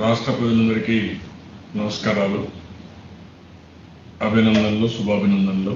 రాష్ట్ర ప్రజలందరికీ నమస్కారాలు, అభినందనలు, శుభాభినందనలు.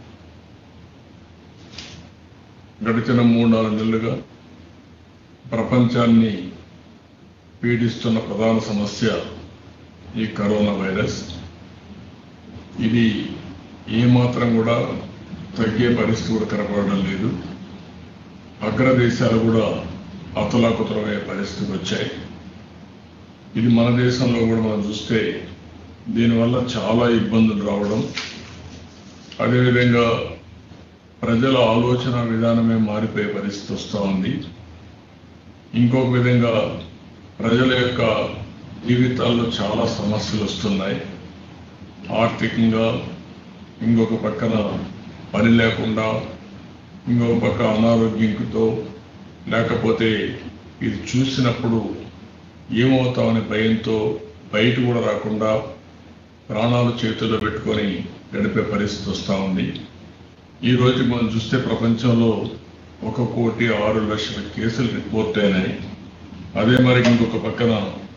గడిచిన 3-4 నెలలుగా ప్రపంచాన్ని పీడిస్తున్న ప్రధాన సమస్య ఈ కరోనా వైరస్. ఇది ఏమాత్రం కూడా తగ్గే పరిస్థితి కూడా కనపడడం లేదు. అగ్రదేశాలు కూడా అతలాకుతలమయ్యే పరిస్థితికి వచ్చాయి. ఇది మన దేశంలో కూడా మనం చూస్తే దీనివల్ల చాలా ఇబ్బందులు రావడం, అదేవిధంగా ప్రజల ఆలోచన విధానమే మారిపోయే పరిస్థితి వస్తూ ఉంది. ఇంకొక విధంగా ప్రజల యొక్క జీవితాల్లో చాలా సమస్యలు వస్తున్నాయి. ఆర్థికంగా, ఇంకొక పక్కన పని లేకుండా, ఇంకొక పక్క అనారోగ్యంతో, లేకపోతే ఇది చూసినప్పుడు ఏమవుతామనే భయంతో బయట కూడా రాకుండా ప్రాణాలు చేతుల్లో పెట్టుకొని గడిపే పరిస్థితి వస్తూ ఉంది. ఈ రోజు మనం చూస్తే ప్రపంచంలో 1,06,00,000 కేసులు రిపోర్ట్ అయినాయి. అదే మరి ఇంకొక పక్కన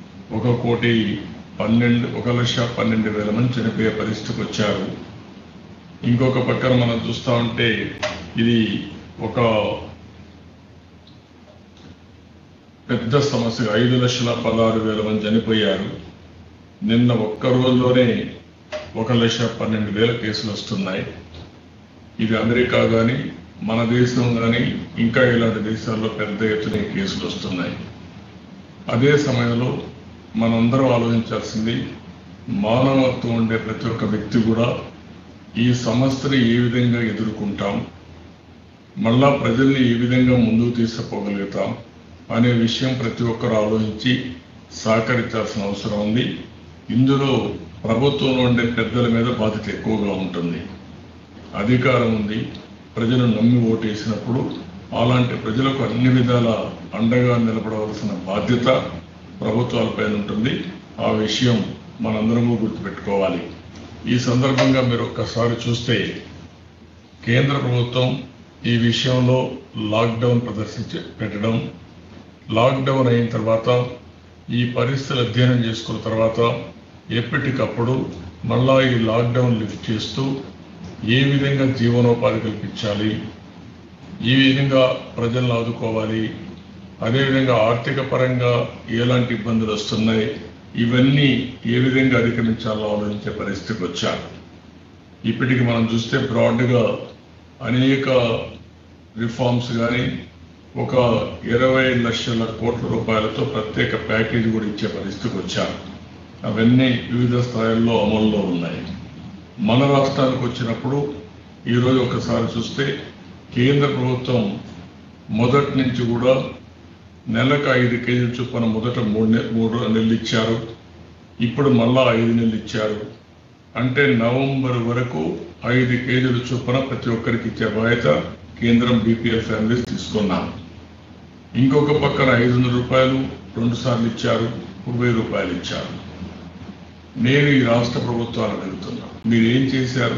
1,12,000 మంది చనిపోయే పరిస్థితికి వచ్చారు. ఇంకొక పక్కన మనం చూస్తూ ఉంటే ఇది ఒక పెద్ద సమస్య. 5,16,000 మంది చనిపోయారు. నిన్న ఒక్క రోజులోనే 1,12,000 కేసులు వస్తున్నాయి. ఇది అమెరికా కానీ, మన దేశం కానీ, ఇంకా ఇలాంటి దేశాల్లో పెద్ద ఎత్తున కేసులు వస్తున్నాయి. అదే సమయంలో మనందరం ఆలోచించాల్సింది, మానవత్వం ఉండే ప్రతి ఒక్క వ్యక్తి కూడా ఈ సమస్యని ఏ విధంగా ఎదుర్కొంటాం, మళ్ళా ప్రజల్ని ఏ విధంగా ముందుకు తీసుకుపోగలుగుతాం అనే విషయం ప్రతి ఒక్కరు ఆలోచించి సహకరించాల్సిన అవసరం ఉంది. ఇందులో ప్రభుత్వంలో ఉండే పెద్దల మీద బాధ్యత ఎక్కువగా ఉంటుంది. అధికారం ఉంది, ప్రజలు నమ్మి ఓటేసినప్పుడు అలాంటి ప్రజలకు అన్ని విధాల అండగా నిలబడవలసిన బాధ్యత ప్రభుత్వాలపైన ఉంటుంది. ఆ విషయం మనందరము గుర్తుపెట్టుకోవాలి. ఈ సందర్భంగా మీరు ఒక్కసారి చూస్తే కేంద్ర ప్రభుత్వం ఈ విషయంలో లాక్డౌన్ పెట్టడం, లాక్డౌన్ అయిన తర్వాత ఈ పరిస్థితులు అధ్యయనం చేసుకున్న తర్వాత ఎప్పటికప్పుడు మళ్ళా ఈ లాక్డౌన్ లిఫ్ట్ చేస్తూ ఏ విధంగా జీవనోపాధి కల్పించాలి, ఈ విధంగా ప్రజలను ఆదుకోవాలి, అదేవిధంగా ఆర్థిక పరంగా ఎలాంటి ఇబ్బందులు వస్తున్నాయి, ఇవన్నీ ఏ విధంగా అధిగమించాలో ఆలోచించే పరిస్థితికి వచ్చారు. ఇప్పటికి మనం చూస్తే బ్రాడ్గా అనేక రిఫార్మ్స్ కానీ, ఒక 20 లక్షల కోట్ల రూపాయలతో ప్రత్యేక ప్యాకేజీ కూడా ఇచ్చే పరిస్థితికి వచ్చారు. అవన్నీ వివిధ స్థాయిల్లో అమల్లో ఉన్నాయి. మన రాష్ట్రానికి వచ్చినప్పుడు ఈరోజు ఒకసారి చూస్తే కేంద్ర ప్రభుత్వం మొదటి నుంచి కూడా నెలకు 5 కేజీల చొప్పున మొదట 3 నెలలు ఇచ్చారు. ఇప్పుడు మళ్ళా 5 నెలలు ఇచ్చారు. అంటే నవంబర్ వరకు 5 కేజీల చొప్పున ప్రతి ఒక్కరికి ఇచ్చే బాధ్యత కేంద్రం బీపీఎల్ ఫ్యామిలీస్ తీసుకున్నారు. ఇంకొక పక్కన 500 రూపాయలు 2 సార్లు ఇచ్చారు, 1000 రూపాయలు ఇచ్చారు. నేను ఈ రాష్ట్ర ప్రభుత్వాలు అడుగుతున్నా, మీరు ఏం చేశారు?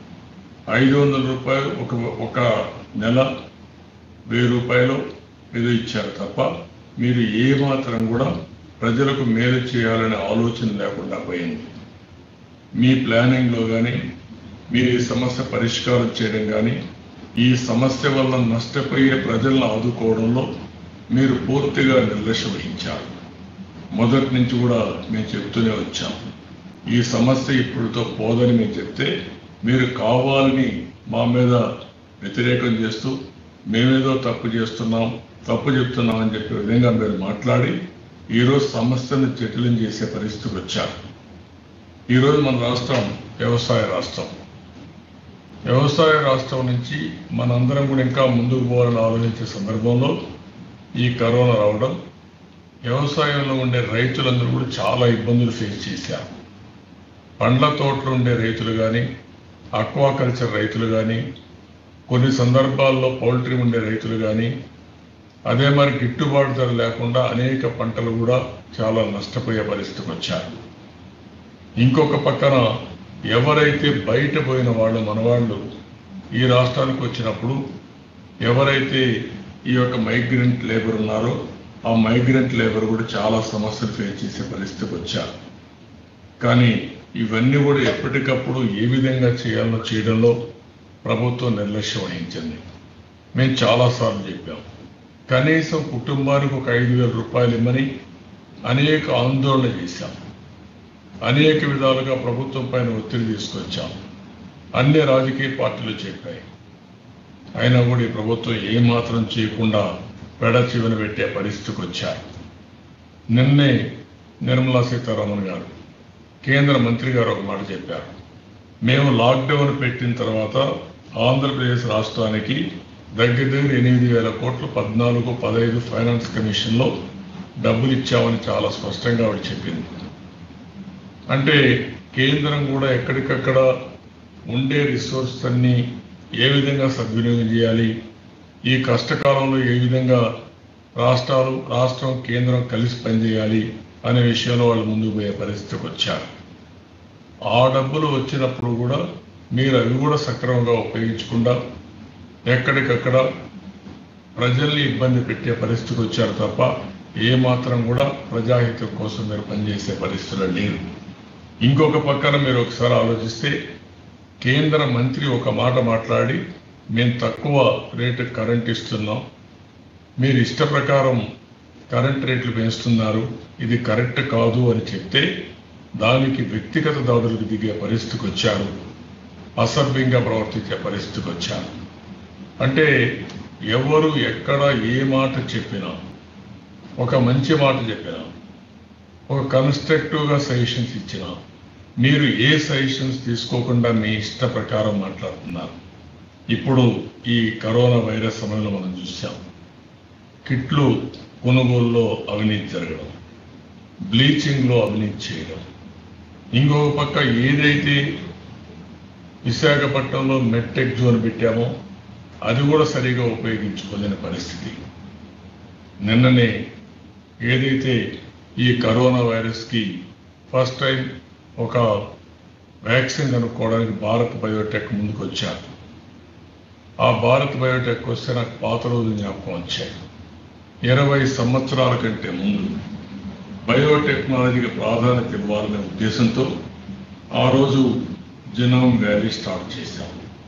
500 రూపాయలు ఒక నెల 1000 రూపాయలు ఏదో ఇచ్చారు తప్ప మీరు ఏ మాత్రం కూడా ప్రజలకు మేలు చేయాలనే ఆలోచన లేకుండా పోయింది. మీ ప్లానింగ్లో కానీ, మీరు ఈ సమస్య పరిష్కారం చేయడం కానీ, ఈ సమస్య వల్ల నష్టపోయే ప్రజలను ఆదుకోవడంలో మీరు పూర్తిగా నిర్లక్ష్యం వహించారు. మొదటి నుంచి కూడా మేము చెప్తూనే వచ్చాం, ఈ సమస్య ఇప్పుడుతో పోదని మేము చెప్తే మీరు కావాలని మా మీద వ్యతిరేకం చేస్తూ మేమేదో తప్పు చెప్తున్నాం అని చెప్పే విధంగా మీరు మాట్లాడి ఈరోజు సమస్యను జటిలం చేసే పరిస్థితికి వచ్చారు. ఈరోజు మన రాష్ట్రం వ్యవసాయ రాష్ట్రం నుంచి మనందరం కూడా ఇంకా ముందుకు పోవాలని ఆలోచించే సందర్భంలో ఈ కరోనా రావడం, వ్యవసాయంలో ఉండే రైతులందరూ కూడా చాలా ఇబ్బందులు ఫేస్ చేశారు. పండ్ల తోటలు ఉండే రైతులు కానీ, అక్వాకల్చర్ రైతులు కానీ, కొన్ని సందర్భాల్లో పౌల్ట్రీ ఉండే రైతులు కానీ, అదే మరి గిట్టుబాటు ధర లేకుండా అనేక పంటలు కూడా చాలా నష్టపోయే పరిస్థితికి వచ్చారు. ఇంకొక పక్కన ఎవరైతే బయట పోయిన మనవాళ్ళు ఈ రాష్ట్రానికి వచ్చినప్పుడు ఎవరైతే ఈ యొక్క మైగ్రెంట్ లేబర్ ఉన్నారో ఆ మైగ్రెంట్ లేబర్ కూడా చాలా సమస్యలు ఫేస్ చేసే పరిస్థితికి వచ్చారు. కానీ ఇవన్నీ కూడా ఎప్పటికప్పుడు ఏ విధంగా చేయాలో చేయడంలో ప్రభుత్వం నిర్లక్ష్యం వహించింది. మేము చాలాసార్లు చెప్పాం, కనీసం కుటుంబానికి ఒక 5,000 రూపాయలు ఇమ్మని అనేక ఆందోళన చేశాం. అనేక విధాలుగా ప్రభుత్వం పైన ఒత్తిడి తీసుకొచ్చాం. అన్ని రాజకీయ పార్టీలు చెప్పాయి. అయినా కూడా ఈ ప్రభుత్వం ఏమాత్రం చేయకుండా పెడచివన పెట్టే పరిస్థితికి వచ్చారు. నిన్నే నిర్మలా సీతారామన్ గారు, కేంద్ర మంత్రి గారు ఒక మాట చెప్పారు. మేము లాక్డౌన్ పెట్టిన తర్వాత ఆంధ్రప్రదేశ్ రాష్ట్రానికి దగ్గర 8,000 కోట్లు 14-15 ఫైనాన్స్ కమిషన్లో డబ్బులు ఇచ్చామని చాలా స్పష్టంగా ఆవిడ చెప్పింది. అంటే కేంద్రం కూడా ఎక్కడికక్కడ ఉండే రిసోర్స్ అన్ని ఏ విధంగా సద్వినియోగం చేయాలి, ఈ కష్టకాలంలో ఏ విధంగా రాష్ట్రం కేంద్రం కలిసి పనిచేయాలి అనే విషయంలో వాళ్ళు ముందుకు పోయే పరిస్థితికి వచ్చారు. ఆ డబ్బులు వచ్చినప్పుడు కూడా మీరు అవి కూడా సక్రమంగా ఉపయోగించకుండా ఎక్కడికక్కడ ప్రజల్ని ఇబ్బంది పెట్టే పరిస్థితికి వచ్చారు తప్ప ఏమాత్రం కూడా ప్రజాహితం కోసం మీరు పనిచేసే పరిస్థితులు లేరు. ఇంకొక పక్కన మీరు ఒకసారి ఆలోచిస్తే కేంద్ర మంత్రి ఒక మాట మాట్లాడి మేము తక్కువ రేటు కరెంట్ ఇస్తున్నాం, మీరు ఇష్ట ప్రకారం కరెంట్ రేట్లు పెంచుతున్నారు, ఇది కరెక్ట్ కాదు అని చెప్తే దానికి వ్యక్తిగత దాడులకు దిగే పరిస్థితికి వచ్చారు, అసభ్యంగా ప్రవర్తించే పరిస్థితికి వచ్చారు. అంటే ఎవరు ఎక్కడ ఏ మాట చెప్పినా, ఒక మంచి మాట చెప్పినా, ఒక కన్స్ట్రక్టివ్గా సజెషన్స్ ఇచ్చినా మీరు ఏ సజెషన్స్ తీసుకోకుండా మీ ఇష్ట ప్రకారం మాట్లాడుతున్నారు. ఇప్పుడు ఈ కరోనా వైరస్ సమయంలో మనం చూసాం, కిట్లు కొనుగోలులో అవినీతి జరగడం, బ్లీచింగ్లో అవినీతి చేయడం, ఇంకొక పక్క ఏదైతే విశాఖపట్నంలో మెట్టెక్ జోన్ పెట్టామో అది కూడా సరిగా ఉపయోగించుకోలేని పరిస్థితి. నిన్ననే ఏదైతే ఈ కరోనా వైరస్కి ఫస్ట్ టైం ఒక వ్యాక్సిన్ కనుక్కోవడానికి భారత్ బయోటెక్ ముందుకు వచ్చారు. ఆ భారత్ బయోటెక్ వస్తే నాకు పాత రోజులు జ్ఞాపకం వచ్చాయి. 20 సంవత్సరాల కంటే ముందు బయోటెక్నాలజీకి ప్రాధాన్యత ఇవ్వాలనే ఉద్దేశంతో ఆ రోజు జినోమ్ వ్యాలీ స్టార్ట్ చేశాం.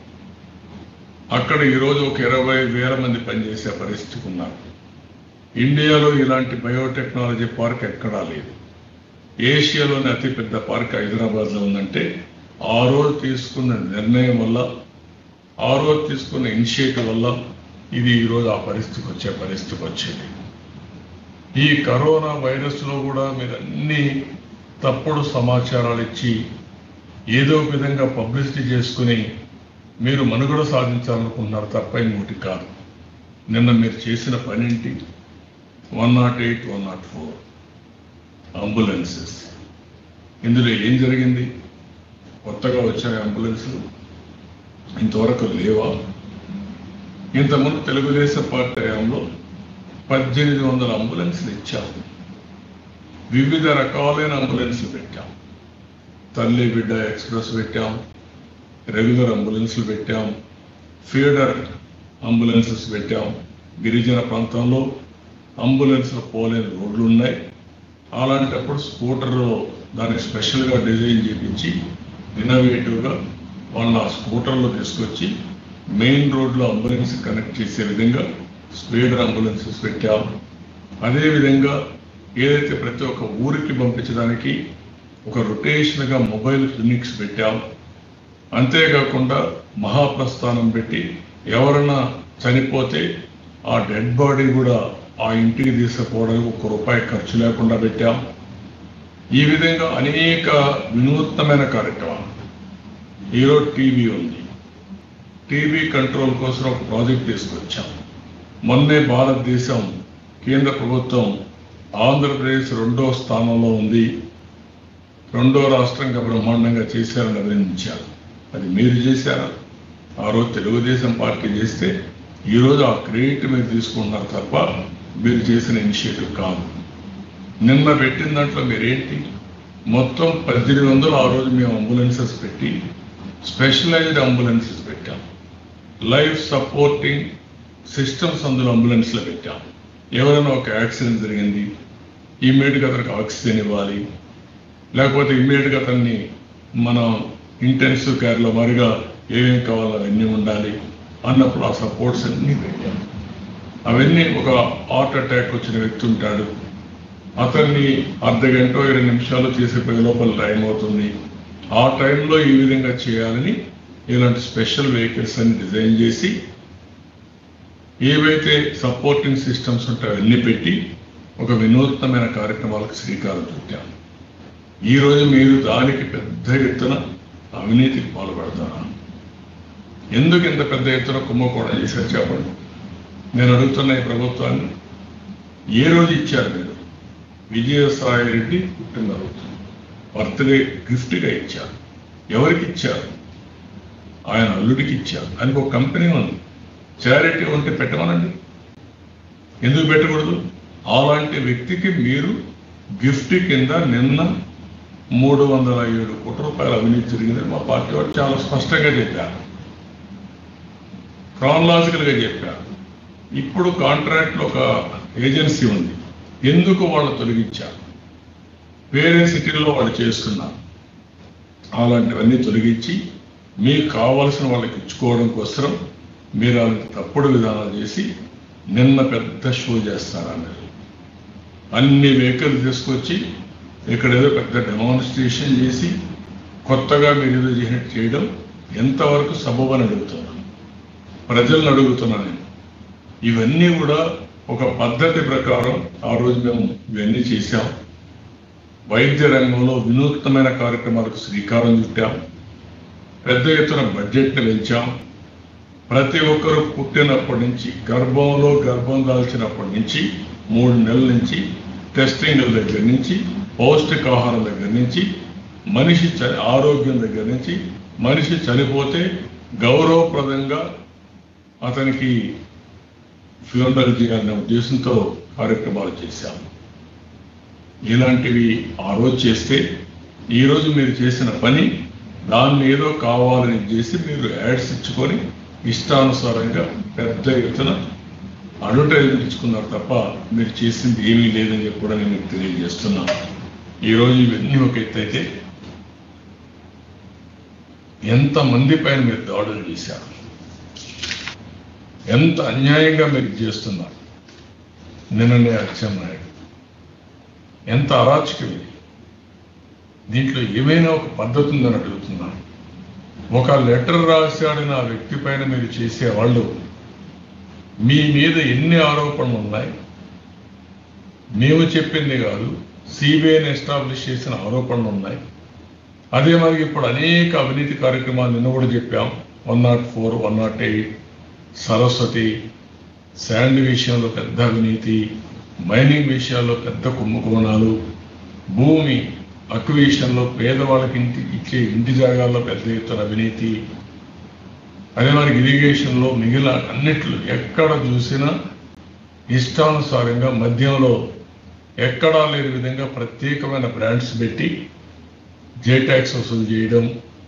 అక్కడ ఈరోజు ఒక 20,000 మంది పనిచేసే పరిస్థితికి ఉన్నారు. ఇండియాలో ఇలాంటి బయోటెక్నాలజీ పార్క్ ఎక్కడా లేదు. ఏషియాలోని అతిపెద్ద పార్క్ హైదరాబాద్లో ఉందంటే ఆ రోజు తీసుకున్న నిర్ణయం వల్ల, ఆ రోజు తీసుకున్న ఇనిషియేటివ్ వల్ల ఇది ఈరోజు ఆ పరిస్థితికి వచ్చే పరిస్థితికి వచ్చేది. ఈ కరోనా వైరస్లో కూడా మీరు అన్ని తప్పుడు సమాచారాలు ఇచ్చి ఏదో విధంగా పబ్లిసిటీ చేసుకుని మీరు మనుగడ సాధించాలనుకుంటున్నారు తప్ప ఇంకోటి కాదు. నిన్న మీరు చేసిన పనేంటి? 108, 104 అంబులెన్సెస్. ఇందులో ఏం జరిగింది? కొత్తగా వచ్చాయి అంబులెన్సులు, ఇంతవరకు లేవా? ఇంతకుముందు తెలుగుదేశం పార్టీ హయాంలో 1800 అంబులెన్సులు ఇచ్చాము. వివిధ రకాలైన అంబులెన్సులు పెట్టాం. తల్లి బిడ్డ ఎక్స్ప్రెస్ పెట్టాం, రెగ్యులర్ అంబులెన్సులు పెట్టాం, ఫీడర్ అంబులెన్సెస్ పెట్టాం. గిరిజన ప్రాంతంలో అంబులెన్స్లు పోలేని రోడ్లు ఉన్నాయి. అలాంటప్పుడు స్కూటర్లో దానికి స్పెషల్గా డిజైన్ చేయించి ఇన్నోవేటివ్గా వాళ్ళ స్కూటర్లో తీసుకొచ్చి మెయిన్ రోడ్లో అంబులెన్స్ కనెక్ట్ చేసే విధంగా స్పీడర్ అంబులెన్సెస్ పెట్టాం. అదేవిధంగా ఏదైతే ప్రతి ఒక్క ఊరికి పంపించడానికి ఒక రొటేషన్గా మొబైల్ క్లినిక్స్ పెట్టాం. అంతేకాకుండా మహాప్రస్థానం పెట్టి ఎవరైనా చనిపోతే ఆ డెడ్ బాడీ కూడా ఆ ఇంటికి తీసుకుపోవడానికి ₹1 ఖర్చు లేకుండా పెట్టాం. ఈ విధంగా అనేక వినూత్నమైన కార్యక్రమాలు. ఈరోజు టీబీ ఉంది. టీబీ కంట్రోల్ కోసం ఒక ప్రాజెక్ట్ తీసుకొచ్చాం. మొన్నే భారతదేశం కేంద్ర ప్రభుత్వం ఆంధ్రప్రదేశ్ 2వ స్థానంలో ఉంది, 2వ రాష్ట్రంగా బ్రహ్మాండంగా చేశారని అభినందించారు. అది మీరు చేశారా? ఆ రోజు తెలుగుదేశం పార్టీ చేస్తే ఈరోజు ఆ క్రెడిట్ మీరు తీసుకుంటున్నారు తప్ప మీరు చేసిన ఇనిషియేటివ్ కాదు. నిన్న పెట్టిన దాంట్లో మీరేంటి? మొత్తం 1800 ఆ రోజు మేము అంబులెన్సెస్ పెట్టి స్పెషలైజ్డ్ అంబులెన్సెస్ పెట్టాం. లైఫ్ సపోర్టింగ్ సిస్టమ్స్ అందులో అంబులెన్స్లో పెట్టాం. ఎవరైనా ఒక యాక్సిడెంట్ జరిగింది, ఇమ్మీడియట్గా అతనికి ఆక్సిజన్ ఇవ్వాలి, లేకపోతే ఇమ్మీడియట్గా అతన్ని మనం ఇంటెన్సివ్ కేర్లో మరిగా ఏమేమి కావాలో అవన్నీ ఉండాలి అన్నప్పుడు ఆ సపోర్ట్స్ అన్నీ పెట్టాం. అవన్నీ ఒక హార్ట్ అటాక్ వచ్చిన వ్యక్తి ఉంటాడు, అతన్ని అర్ధగంట 20 నిమిషాలు చేసిపోయే లోపల టైం అవుతుంది. ఆ టైంలో ఈ విధంగా చేయాలని ఇలాంటి స్పెషల్ వెహికల్స్ అన్ని డిజైన్ చేసి ఏవైతే సపోర్టింగ్ సిస్టమ్స్ ఉంటాయో అన్ని పెట్టి ఒక వినూత్నమైన కార్యక్రమాలకు శ్రీకారం చుట్టాం. ఈరోజు మీరు దానికి పెద్ద ఎత్తున అవినీతికి పాల్పడతారా? ఎందుకు ఇంత పెద్ద ఎత్తున కుంభకోణం చేశారు చెప్పండి. నేను అడుగుతున్న ఈ ప్రభుత్వాన్ని, ఏ రోజు ఇచ్చారు మీరు? విజయసాయి రెడ్డి పుట్టినరోజు బర్త్డే గిఫ్ట్గా ఇచ్చారు. ఎవరికి ఇచ్చారు? ఆయన అల్లుడికి ఇచ్చారు. ఆయనకు ఒక కంపెనీ ఉంది, చారిటీ ఉంటే పెట్టమనండి, ఎందుకు పెట్టకూడదు? అలాంటి వ్యక్తికి మీరు గిఫ్ట్ కింద నిన్న 307 కోట్ల రూపాయల అవినీతి జరిగిందని మా పార్టీ వారు చాలా స్పష్టంగా చెప్పారు, క్రానలాజికల్గా చెప్పారు. ఇప్పుడు కాంట్రాక్ట్లో ఒక ఏజెన్సీ ఉంది, ఎందుకు వాళ్ళు తొలగించారు? వేరే సిటీల్లో వాళ్ళు చేస్తున్నారు. అలాంటివన్నీ తొలగించి మీకు కావాల్సిన వాళ్ళకి ఇచ్చుకోవడం కోసం మీరు అలాంటి తప్పుడు విధానాలు చేసి నిన్న పెద్ద షో చేస్తారన్నారు. అన్ని వెహికల్ తీసుకొచ్చి ఇక్కడ ఏదో పెద్ద డెమాన్స్ట్రేషన్ చేసి కొత్తగా మీరు ఏదో చేయడం ఎంతవరకు సబబని అడుగుతున్నాను, ప్రజలను అడుగుతున్నాను నేను. ఇవన్నీ కూడా ఒక పద్ధతి ప్రకారం ఆ రోజు మేము ఇవన్నీ చేశాం. వైద్య రంగంలో వినూత్నమైన కార్యక్రమాలకు శ్రీకారం చుట్టాం. పెద్ద ఎత్తున బడ్జెట్ని పెంచాం. ప్రతి ఒక్కరూ పుట్టినప్పటి నుంచి గర్భం దాల్చినప్పటి నుంచి 3 నెలల నుంచి టెస్టింగ్ల దగ్గర నుంచి పౌష్టికాహారం దగ్గర నుంచి మనిషి ఆరోగ్యం దగ్గర నుంచి మనిషి చనిపోతే గౌరవప్రదంగా అతనికి ఫ్యూనరల్ చేయాలనే ఉద్దేశంతో కార్యక్రమాలు చేశాం. ఇలాంటివి ఆ రోజు చేస్తే ఈరోజు మీరు చేసిన పని దాన్ని ఏదో కావాలని చేసి మీరు యాడ్స్ ఇచ్చుకొని ఇష్టానుసారంగా పెద్ద ఎత్తున అడ్వర్టైజ్మెంట్ ఇచ్చుకున్నారు తప్ప మీరు చేసింది ఏమీ లేదని చెప్పి కూడా నేను మీకు తెలియజేస్తున్నాను. ఈరోజు ఇవన్నీ ఒక ఎత్తు అయితే ఎంతమంది పైన మీరు దాడులు చేశారు, ఎంత అన్యాయంగా మీరు చేస్తున్నారు. నిన్ననే అచ్చెన్నాయుడు ఎంత అరాచకం ఇది. దీంట్లో ఏమైనా ఒక పద్ధతి ఉందని అడుగుతున్నాను. ఒక లెటర్ రాశాడిన ఆ వ్యక్తి పైన మీరు చేసేవాళ్ళు మీ మీద ఎన్ని ఆరోపణలు ఉన్నాయి? మేము చెప్పింది కాదు, సిబిఐని ఎస్టాబ్లిష్ చేసిన ఆరోపణలు ఉన్నాయి. అదే మరి ఇప్పుడు అనేక అవినీతి కార్యక్రమాలు నిన్న కూడా చెప్పాం. 104, 108, సరస్వతి, శాండ్ విషయంలో పెద్ద అవినీతి, మైనింగ్ విషయాల్లో పెద్ద కుంభకోణాలు, భూమి అక్విజిషన్లో పేదవాళ్ళకి ఇచ్చే ఇంటి జాగాల్లో పెద్ద ఎత్తున అవినీతి, అదే మరి ఇరిగేషన్లో మిగిలిన అన్నిట్లు ఎక్కడ చూసినా ఇష్టానుసారంగా మద్యంలో ఎక్కడా లేని విధంగా ప్రత్యేకమైన బ్రాండ్స్ పెట్టి జే ట్యాక్స్ వసూలు చేయడం,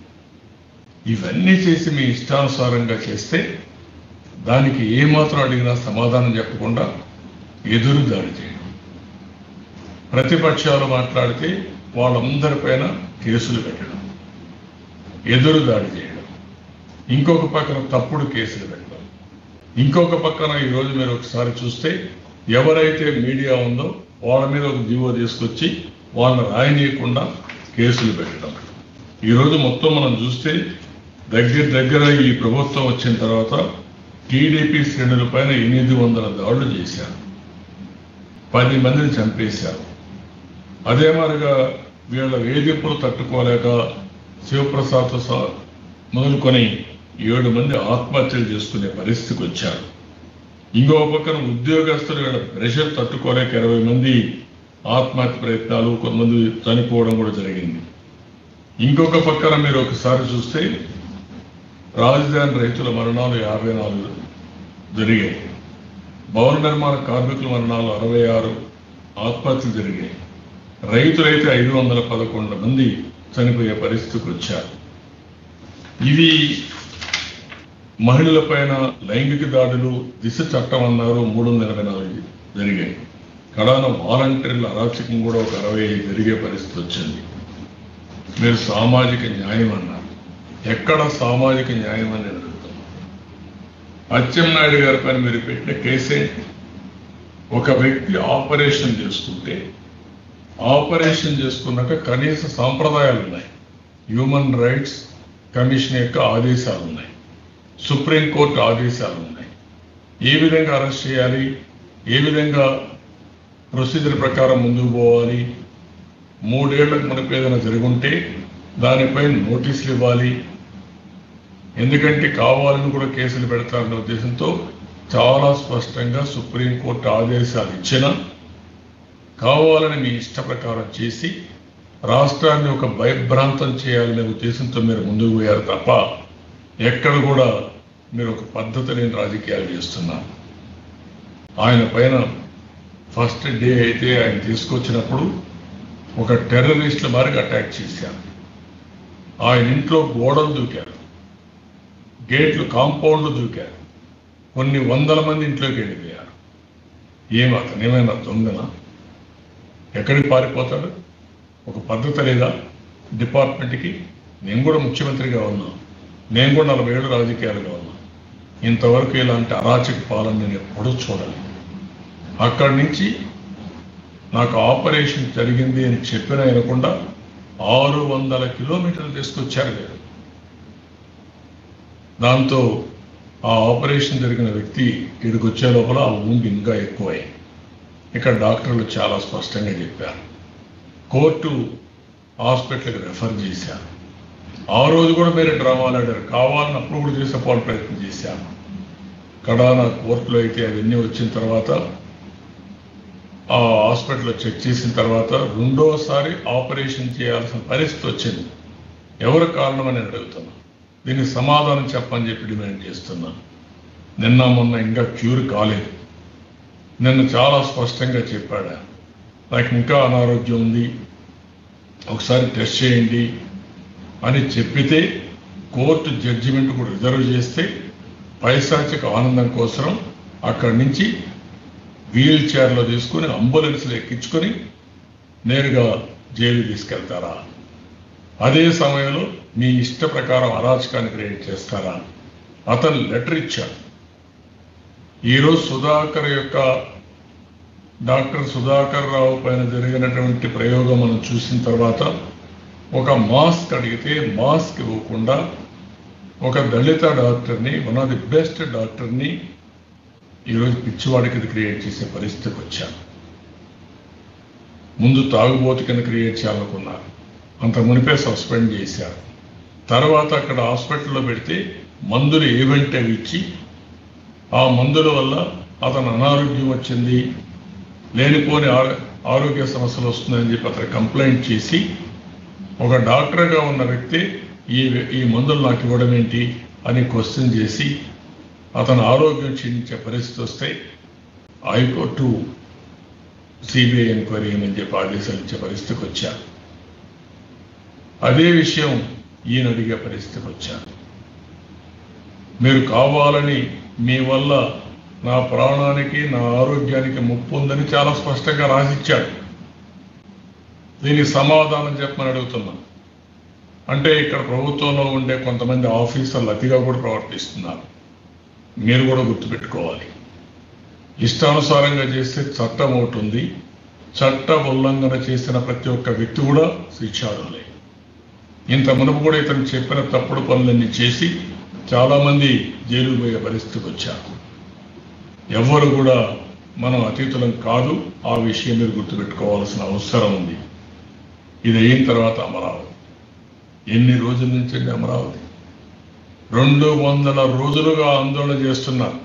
ఇవన్నీ చేసి మీ ఇష్టానుసారంగా చేస్తే దానికి ఏమాత్రం అడిగినా సమాధానం చెప్పకుండా ఎదురు దాడి చేయడం, ప్రతిపక్షాలు మాట్లాడితే వాళ్ళందరిపైన కేసులు పెట్టడం, ఎదురు దాడి చేయడం, ఇంకొక పక్కన తప్పుడు కేసులు పెట్టడం, ఇంకొక పక్కన ఈరోజు మీరు ఒకసారి చూస్తే ఎవరైతే మీడియా ఉందో వాళ్ళ మీద ఒక జీవో తీసుకొచ్చి వాళ్ళని రాయనీయకుండా కేసులు పెట్టడం. ఈరోజు మొత్తం మనం చూస్తే దగ్గర ఈ ప్రభుత్వం వచ్చిన తర్వాత టీడీపీ శ్రేణుల పైన 800 దాడులు చేశారు, 10 మందిని చంపేశారు. అదే మరిగా వీళ్ళ వేధింపులు తట్టుకోలేక శివప్రసాద్ మొదలుకొని 7 మంది ఆత్మహత్యలు చేసుకునే పరిస్థితికి వచ్చారు. ఇంకో పక్కన ఉద్యోగస్తులు వీళ్ళ ప్రెషర్ తట్టుకోలేక 20 మంది ఆత్మహత్య ప్రయత్నాలు, కొంతమంది చనిపోవడం కూడా జరిగింది. ఇంకొక పక్కన మీరు ఒకసారి చూస్తే రాజధాని రైతుల మరణాలు 54 జరిగాయి, భవన నిర్మాణ కార్మికుల మరణాలు 66 ఆత్మహత్యలు జరిగాయి, రైతులైతే 511 మంది చనిపోయే పరిస్థితికి వచ్చారు. ఇవి మహిళల పైన లైంగిక దాడులు దిశ చట్టం అన్నారు 384 జరిగాయి. కడాన వాలంటీర్ల అరాచకం కూడా ఒక 65 జరిగే పరిస్థితి వచ్చింది. మీరు సామాజిక న్యాయం అన్నారు. ఎక్కడ సామాజిక న్యాయం అని అడుగుతున్నాం. అచ్చెన్నాయుడు గారి పైన మీరు పెట్టిన కేసే, ఒక వ్యక్తి ఆపరేషన్ చేసుకుంటే ఆపరేషన్ చేసుకున్నాక కనీస సాంప్రదాయాలు ఉన్నాయి. హ్యూమన్ రైట్స్ కమిషన్ యొక్క ఆదేశాలు ఉన్నాయి, సుప్రీంకోర్టు ఆదేశాలు ఉన్నాయి. ఏ విధంగా అరెస్ట్ చేయాలి, ఏ విధంగా ప్రొసీజర్ ప్రకారం ముందుకు పోవాలి, 3 ఏళ్లకు మనకు ఏదైనా జరుగుంటే దానిపై నోటీసులు ఇవ్వాలి. ఎందుకంటే కావాలని కూడా కేసులు పెడతారనే ఉద్దేశంతో చాలా స్పష్టంగా సుప్రీంకోర్టు ఆదేశాలు ఇచ్చినా కావాలని మీ ఇష్ట ప్రకారం చేసి రాష్ట్రాన్ని ఒక భయభ్రాంతం చేయాలనే ఉద్దేశంతో మీరు ముందుకు పోయారు తప్ప ఎక్కడ కూడా మీరు ఒక పద్ధతి లేని రాజకీయాలు చేస్తున్నారు. ఆయన పైన ఫస్ట్ డే అయితే ఆయన తీసుకొచ్చినప్పుడు ఒక టెర్రరిస్టుల మారికి అటాక్ చేశారు. ఆయన ఇంట్లో గోడలు దూకారు, గేట్లు కాంపౌండ్లు దూకారు, కొన్ని 100 మంది ఇంట్లోకి వెళ్ళిపోయారు. అతనేమైనా దొంగనా? ఎక్కడికి పారిపోతాడు? ఒక పద్ధతి లేదా డిపార్ట్మెంట్కి? నేను కూడా ముఖ్యమంత్రిగా ఉన్నా, నేను కూడా 40 ఏళ్ళు రాజకీయాలుగా ఉన్నా. ఇంతవరకు ఇలాంటి అరాచక పాలన నేను ఎప్పుడూ చూడాలి. అక్కడి నుంచి నాకు ఆపరేషన్ జరిగింది అని చెప్పిన వినకుండా 600 కిలోమీటర్లు తీసుకొచ్చారు మీరు. దాంతో ఆ ఆపరేషన్ జరిగిన వ్యక్తి ఇక్కడికి వచ్చే లోపల ఆ ఊండి ఇంకా ఎక్కువై ఇక్కడ డాక్టర్లు చాలా స్పష్టంగా చెప్పారు. కోర్టు హాస్పిటల్కి రెఫర్ చేశారు. ఆ రోజు కూడా మీరు డ్రామాలు ఆడారు, కావాలని అప్పుడు కూడా చేసేపోవడం ప్రయత్నం చేశారు. కడాన కోర్టులో అయితే అవన్నీ వచ్చిన తర్వాత ఆ హాస్పిటల్లో చెక్ చేసిన తర్వాత రెండోసారి ఆపరేషన్ చేయాల్సిన పరిస్థితి వచ్చింది. ఎవరు కారణమని అడుగుతున్నా, దీనికి సమాధానం చెప్పని చెప్పి డిమాండ్ చేస్తున్నా. నిన్న మొన్న ఇంకా క్యూర్ కాలేదు. నిన్న చాలా స్పష్టంగా చెప్పాడు, నాకు ఇంకా అనారోగ్యం ఉంది, ఒకసారి టెస్ట్ చేయండి అని చెప్పితే కోర్టు జడ్జిమెంట్ కూడా రిజర్వ్ చేస్తే పైశాచిక ఆనందం కోసం అక్కడి నుంచి వీల్ చైర్లో తీసుకుని అంబులెన్స్లో ఎక్కించుకొని నేరుగా జైలు తీసుకెళ్తారా? అదే సమయంలో మీ ఇష్ట ప్రకారం అరాచకాన్ని క్రియేట్ చేస్తారా? అతను లెటర్ ఇచ్చాడు. ఈరోజు డాక్టర్ సుధాకర్ రావు పైన జరిగినటువంటి ప్రయోగం మనం చూసిన తర్వాత ఒక మాస్క్ అడిగితే మాస్క్ ఇవ్వకుండా ఒక దళిత డాక్టర్ని, వన్ ఆఫ్ ది బెస్ట్ డాక్టర్ని ఈరోజు పిచ్చివాడికి ఇది క్రియేట్ చేసే పరిస్థితికి వచ్చాను. ముందు తాగుబోతు కింద క్రియేట్ చేయాలనుకున్నారు, అంత మునిపే సస్పెండ్ చేశారు. తర్వాత అక్కడ హాస్పిటల్లో పెడితే మందులు ఏవంటే ఇచ్చి ఆ మందుల వల్ల అతను అనారోగ్యం వచ్చింది, లేనిపోని ఆరోగ్య సమస్యలు వస్తున్నాయని చెప్పి అతను కంప్లైంట్ చేసి ఒక డాక్టర్గా ఉన్న వ్యక్తి ఈ మందులు నాకు ఇవ్వడం ఏంటి అని క్వశ్చన్ చేసి అతను ఆరోగ్యం క్షీణించే పరిస్థితి వస్తే హైకోర్టు సిబిఐ ఎంక్వైరీ అని చెప్పి ఆదేశాలు ఇచ్చే పరిస్థితికి వచ్చారు. అదే విషయం ఈయన అడిగే పరిస్థితికి వచ్చారు. మీరు కావాలని మీ వల్ల నా ప్రాణానికి నా ఆరోగ్యానికి ముప్పు ఉందని చాలా స్పష్టంగా రాసిచ్చాడు. దీనికి సమాధానం చెప్పమని అడుగుతున్నాను. అంటే ఇక్కడ ప్రభుత్వంలో ఉండే కొంతమంది ఆఫీసర్లు అతిగా కూడా ప్రవర్తిస్తున్నారు. మీరు కూడా గుర్తుపెట్టుకోవాలి. ఇష్టానుసారంగా చేస్తే చట్టం ఒకటి ఉంది, చట్ట ఉల్లంఘన చేసిన ప్రతి ఒక్క వ్యక్తి కూడా శిక్షార్హులే. ఇంత మునుపు కూడా ఇతను చెప్పిన తప్పుడు పనులన్నీ చేసి చాలామంది జైలు పోయే పరిస్థితికి వచ్చారు. ఎవ్వరు కూడా మనం అతీతులం కాదు. ఆ విషయం మీరు గుర్తుపెట్టుకోవాల్సిన అవసరం ఉంది. ఇది అయిన తర్వాత అమరావతి ఎన్ని రోజుల నుంచి అమరావతి 200 రోజులుగా ఆందోళన చేస్తున్నారు.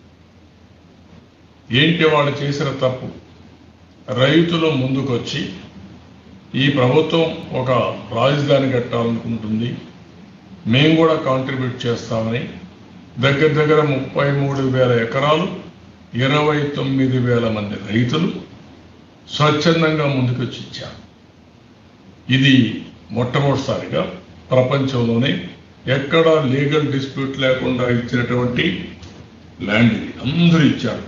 ఏంటి వాళ్ళు చేసిన తప్పు? రైతులు ముందుకొచ్చి ఈ ప్రభుత్వం ఒక రాజధాని కట్టాలనుకుంటుంది, మేము కూడా కాంట్రిబ్యూట్ చేస్తామని దగ్గర 33,000 ఎకరాలు 29,000 మంది రైతులు స్వచ్ఛందంగా ముందుకొచ్చి ఇచ్చారు. ఇది మొట్టమొదటిసారిగా ప్రపంచంలోనే ఎక్కడా లీగల్ డిస్ప్యూట్ లేకుండా ఇచ్చినటువంటి ల్యాండ్ ఇది అందరూ ఇచ్చారు.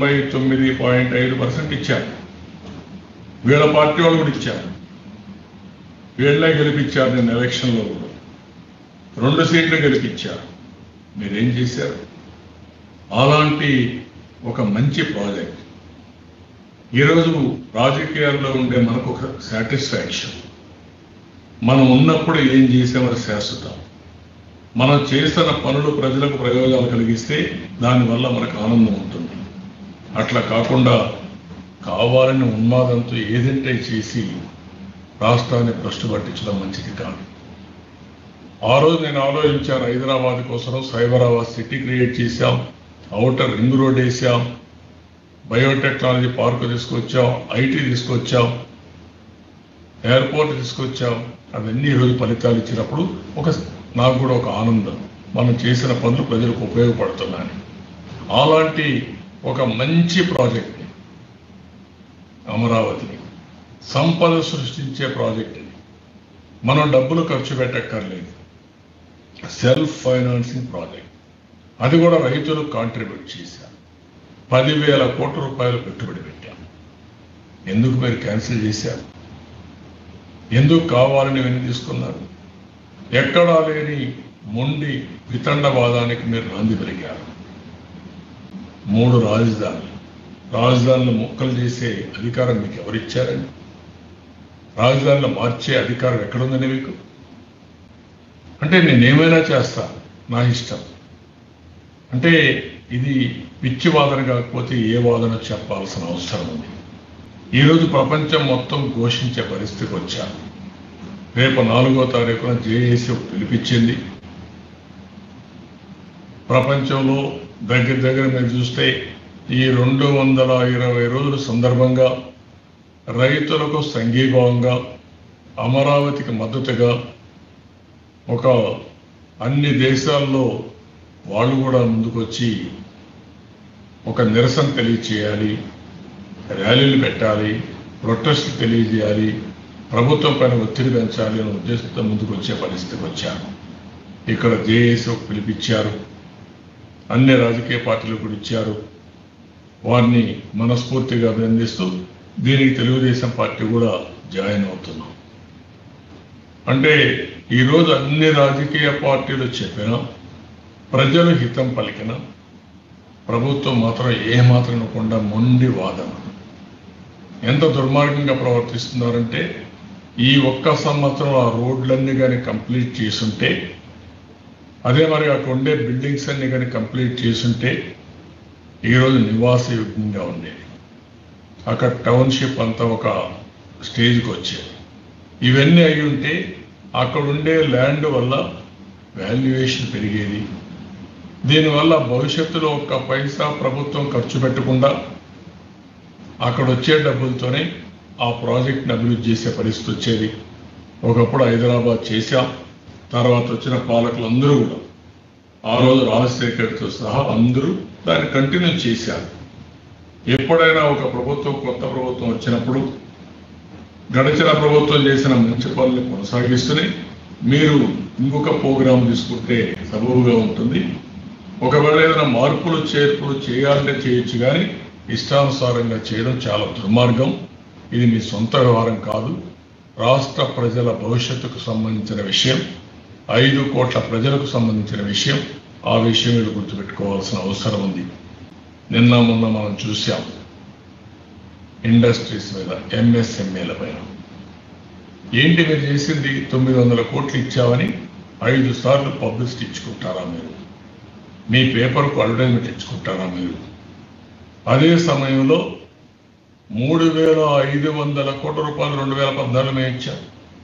99.5% ఇచ్చారు. వీళ్ళ పార్టీ వాళ్ళు కూడా ఇచ్చారు. వీళ్ళే గెలిపించారు. నేను ఎలక్షన్లో కూడా 2 సీట్లు గెలిపించారు. మీరేం చేశారు? అలాంటి ఒక మంచి ప్రాజెక్ట్ ఈరోజు రాజకీయాల్లో ఉండే మనకు ఒక సాటిస్ఫాక్షన్. మనం ఉన్నప్పుడు ఏం చేసామని శాశ్వతం. మనం చేసిన పనులు ప్రజలకు ప్రయోజనాలు కలిగిస్తే దానివల్ల మనకు ఆనందం ఉంటుంది. అట్లా కాకుండా కావాలని ఉన్మాదంతో ఏదంటే చేసి రాష్ట్రాన్ని భ్రష్టు పట్టించడం మంచిది కాదు. ఆ రోజు నేను ఆలోచించాను, హైదరాబాద్ కోసం సైబరాబాద్ సిటీ క్రియేట్ చేశాం, ఔటర్ రింగ్ రోడ్ వేసాం, బయోటెక్నాలజీ పార్క్ తీసుకొచ్చాం, ఐటీ తీసుకొచ్చాం, ఎయిర్పోర్ట్ తీసుకొచ్చాం. అవన్నీ ఈరోజు ఫలితాలు ఇచ్చినప్పుడు నాకు కూడా ఒక ఆనందం. మనం చేసిన పనులు ప్రజలకు ఉపయోగపడుతున్నాయి. అలాంటి ఒక మంచి ప్రాజెక్ట్ని, అమరావతిని సంపద సృష్టించే ప్రాజెక్ట్ని మనం డబ్బులు ఖర్చు పెట్టక్కర్లేదు. Self financing project. అది కూడా రైతులు కాంట్రిబ్యూట్ చేశారు. 10,000 కోట్ల రూపాయలు పెట్టుబడి పెట్టాం. ఎందుకు మీరు క్యాన్సిల్ చేశారు? ఎందుకు కావాలని వెను తీసుకున్నారు? ఎక్కడా లేని మొండి వితండవాదానికి మీరు నాంది పలికారు. 3 రాజధానులు ముక్కలు చేసే అధికారం మీకు ఎవరిచ్చారండి? రాజధానిలో మార్చే అధికారం ఎక్కడుందని మీకు? అంటే నేనేమైనా చేస్తా, నా ఇష్టం. అంటే ఇది పిచ్చి వాదన కాకపోతే ఏ వాదన చెప్పాల్సిన అవసరం ఉంది. ఈరోజు ప్రపంచం మొత్తం ఘోషించే పరిస్థితికి వచ్చారు. రేపు 4వ తారీఖున జేఏసీ పిలిపించింది. ప్రపంచంలో దగ్గర మీరు చూస్తే ఈ 220 రోజుల సందర్భంగా రైతులకు సంఘీభావంగా, అమరావతికి మద్దతుగా ఒక అన్ని దేశాల్లో వాళ్ళు కూడా ముందుకొచ్చి ఒక నిరసన తెలియచేయాలి, ర్యాలీలు పెట్టాలి, ప్రొటెస్ట్ తెలియజేయాలి, ప్రభుత్వం పైన ఒత్తిడి పెంచాలి అనే ఉద్దేశంతో ముందుకు వచ్చే పరిస్థితికి వచ్చారు. ఇక్కడ జేఏసీ పిలిపించారు, అన్ని రాజకీయ పార్టీలు కూడా ఇచ్చారు. వారిని మనస్ఫూర్తిగా అభినందిస్తూ దీనికి తెలుగుదేశం పార్టీ కూడా జాయిన్ అవుతున్నాం. అంటే ఈరోజు అన్ని రాజకీయ పార్టీలు చెప్పినా, ప్రజలు హితం పలికిన, ప్రభుత్వం మాత్రం ఏమాత్రం ఇవ్వకుండా మొండి వాదన. ఎంత దుర్మార్గంగా ప్రవర్తిస్తున్నారంటే, ఈ 1 సంవత్సరం ఆ రోడ్లన్నీ కానీ కంప్లీట్ చేసుంటే, అదే మరి అక్కడ ఉండే బిల్డింగ్స్ అన్ని కానీ కంప్లీట్ చేసుంటే ఈరోజు నివాసయోగ్యంగా ఉండేది. అక్కడ టౌన్షిప్ అంతా ఒక స్టేజ్కి వచ్చేది. ఇవన్నీ అయి ఉంటే అక్కడ ఉండే ల్యాండ్ వల్ల వాల్యుయేషన్ పెరిగేది. దీనివల్ల భవిష్యత్తులో 1 పైసా ప్రభుత్వం ఖర్చు పెట్టకుండా అక్కడ వచ్చే డబ్బులతోనే ఆ ప్రాజెక్ట్ని అభివృద్ధి చేసే పరిస్థితి వచ్చేది. ఒకప్పుడు హైదరాబాద్ చేశాం, తర్వాత వచ్చిన పాలకులు అందరూ కూడా ఆ రోజు రాజశేఖర్తో సహా అందరూ దాన్ని కంటిన్యూ చేశారు. ఎప్పుడైనా ఒక ప్రభుత్వం, కొత్త ప్రభుత్వం వచ్చినప్పుడు గడిచిన ప్రభుత్వం చేసిన మంచి పనులు కొనసాగిస్తూనే మీరు ఇంకొక ప్రోగ్రాం తీసుకుంటే సబబుగా ఉంటుంది. ఒకవేళ ఏదైనా మార్పులు చేర్పులు చేయాలంటే చేయొచ్చు, కానీ ఇష్టానుసారంగా చేయడం చాలా దుర్మార్గం. ఇది మీ సొంత వ్యవహారం కాదు, రాష్ట్ర ప్రజల భవిష్యత్తుకు సంబంధించిన విషయం, 5 కోట్ల ప్రజలకు సంబంధించిన విషయం. ఆ విషయం మీరు గుర్తుపెట్టుకోవాల్సిన అవసరం ఉంది. నిన్న మొన్న మనం చూసాం ఇండస్ట్రీస్ మీద, ఎంఎస్ఎంఈల పైన. ఏంటి మీరు చేసింది? 900 కోట్లు ఇచ్చామని 5 సార్లు పబ్లిసిటీ ఇచ్చుకుంటారా మీరు? మీ పేపర్కు అడ్వర్టైజ్మెంట్ ఇచ్చుకుంటారా మీరు? అదే సమయంలో 3,500 కోట్ల రూపాయలు 2014 మేము ఇచ్చాం.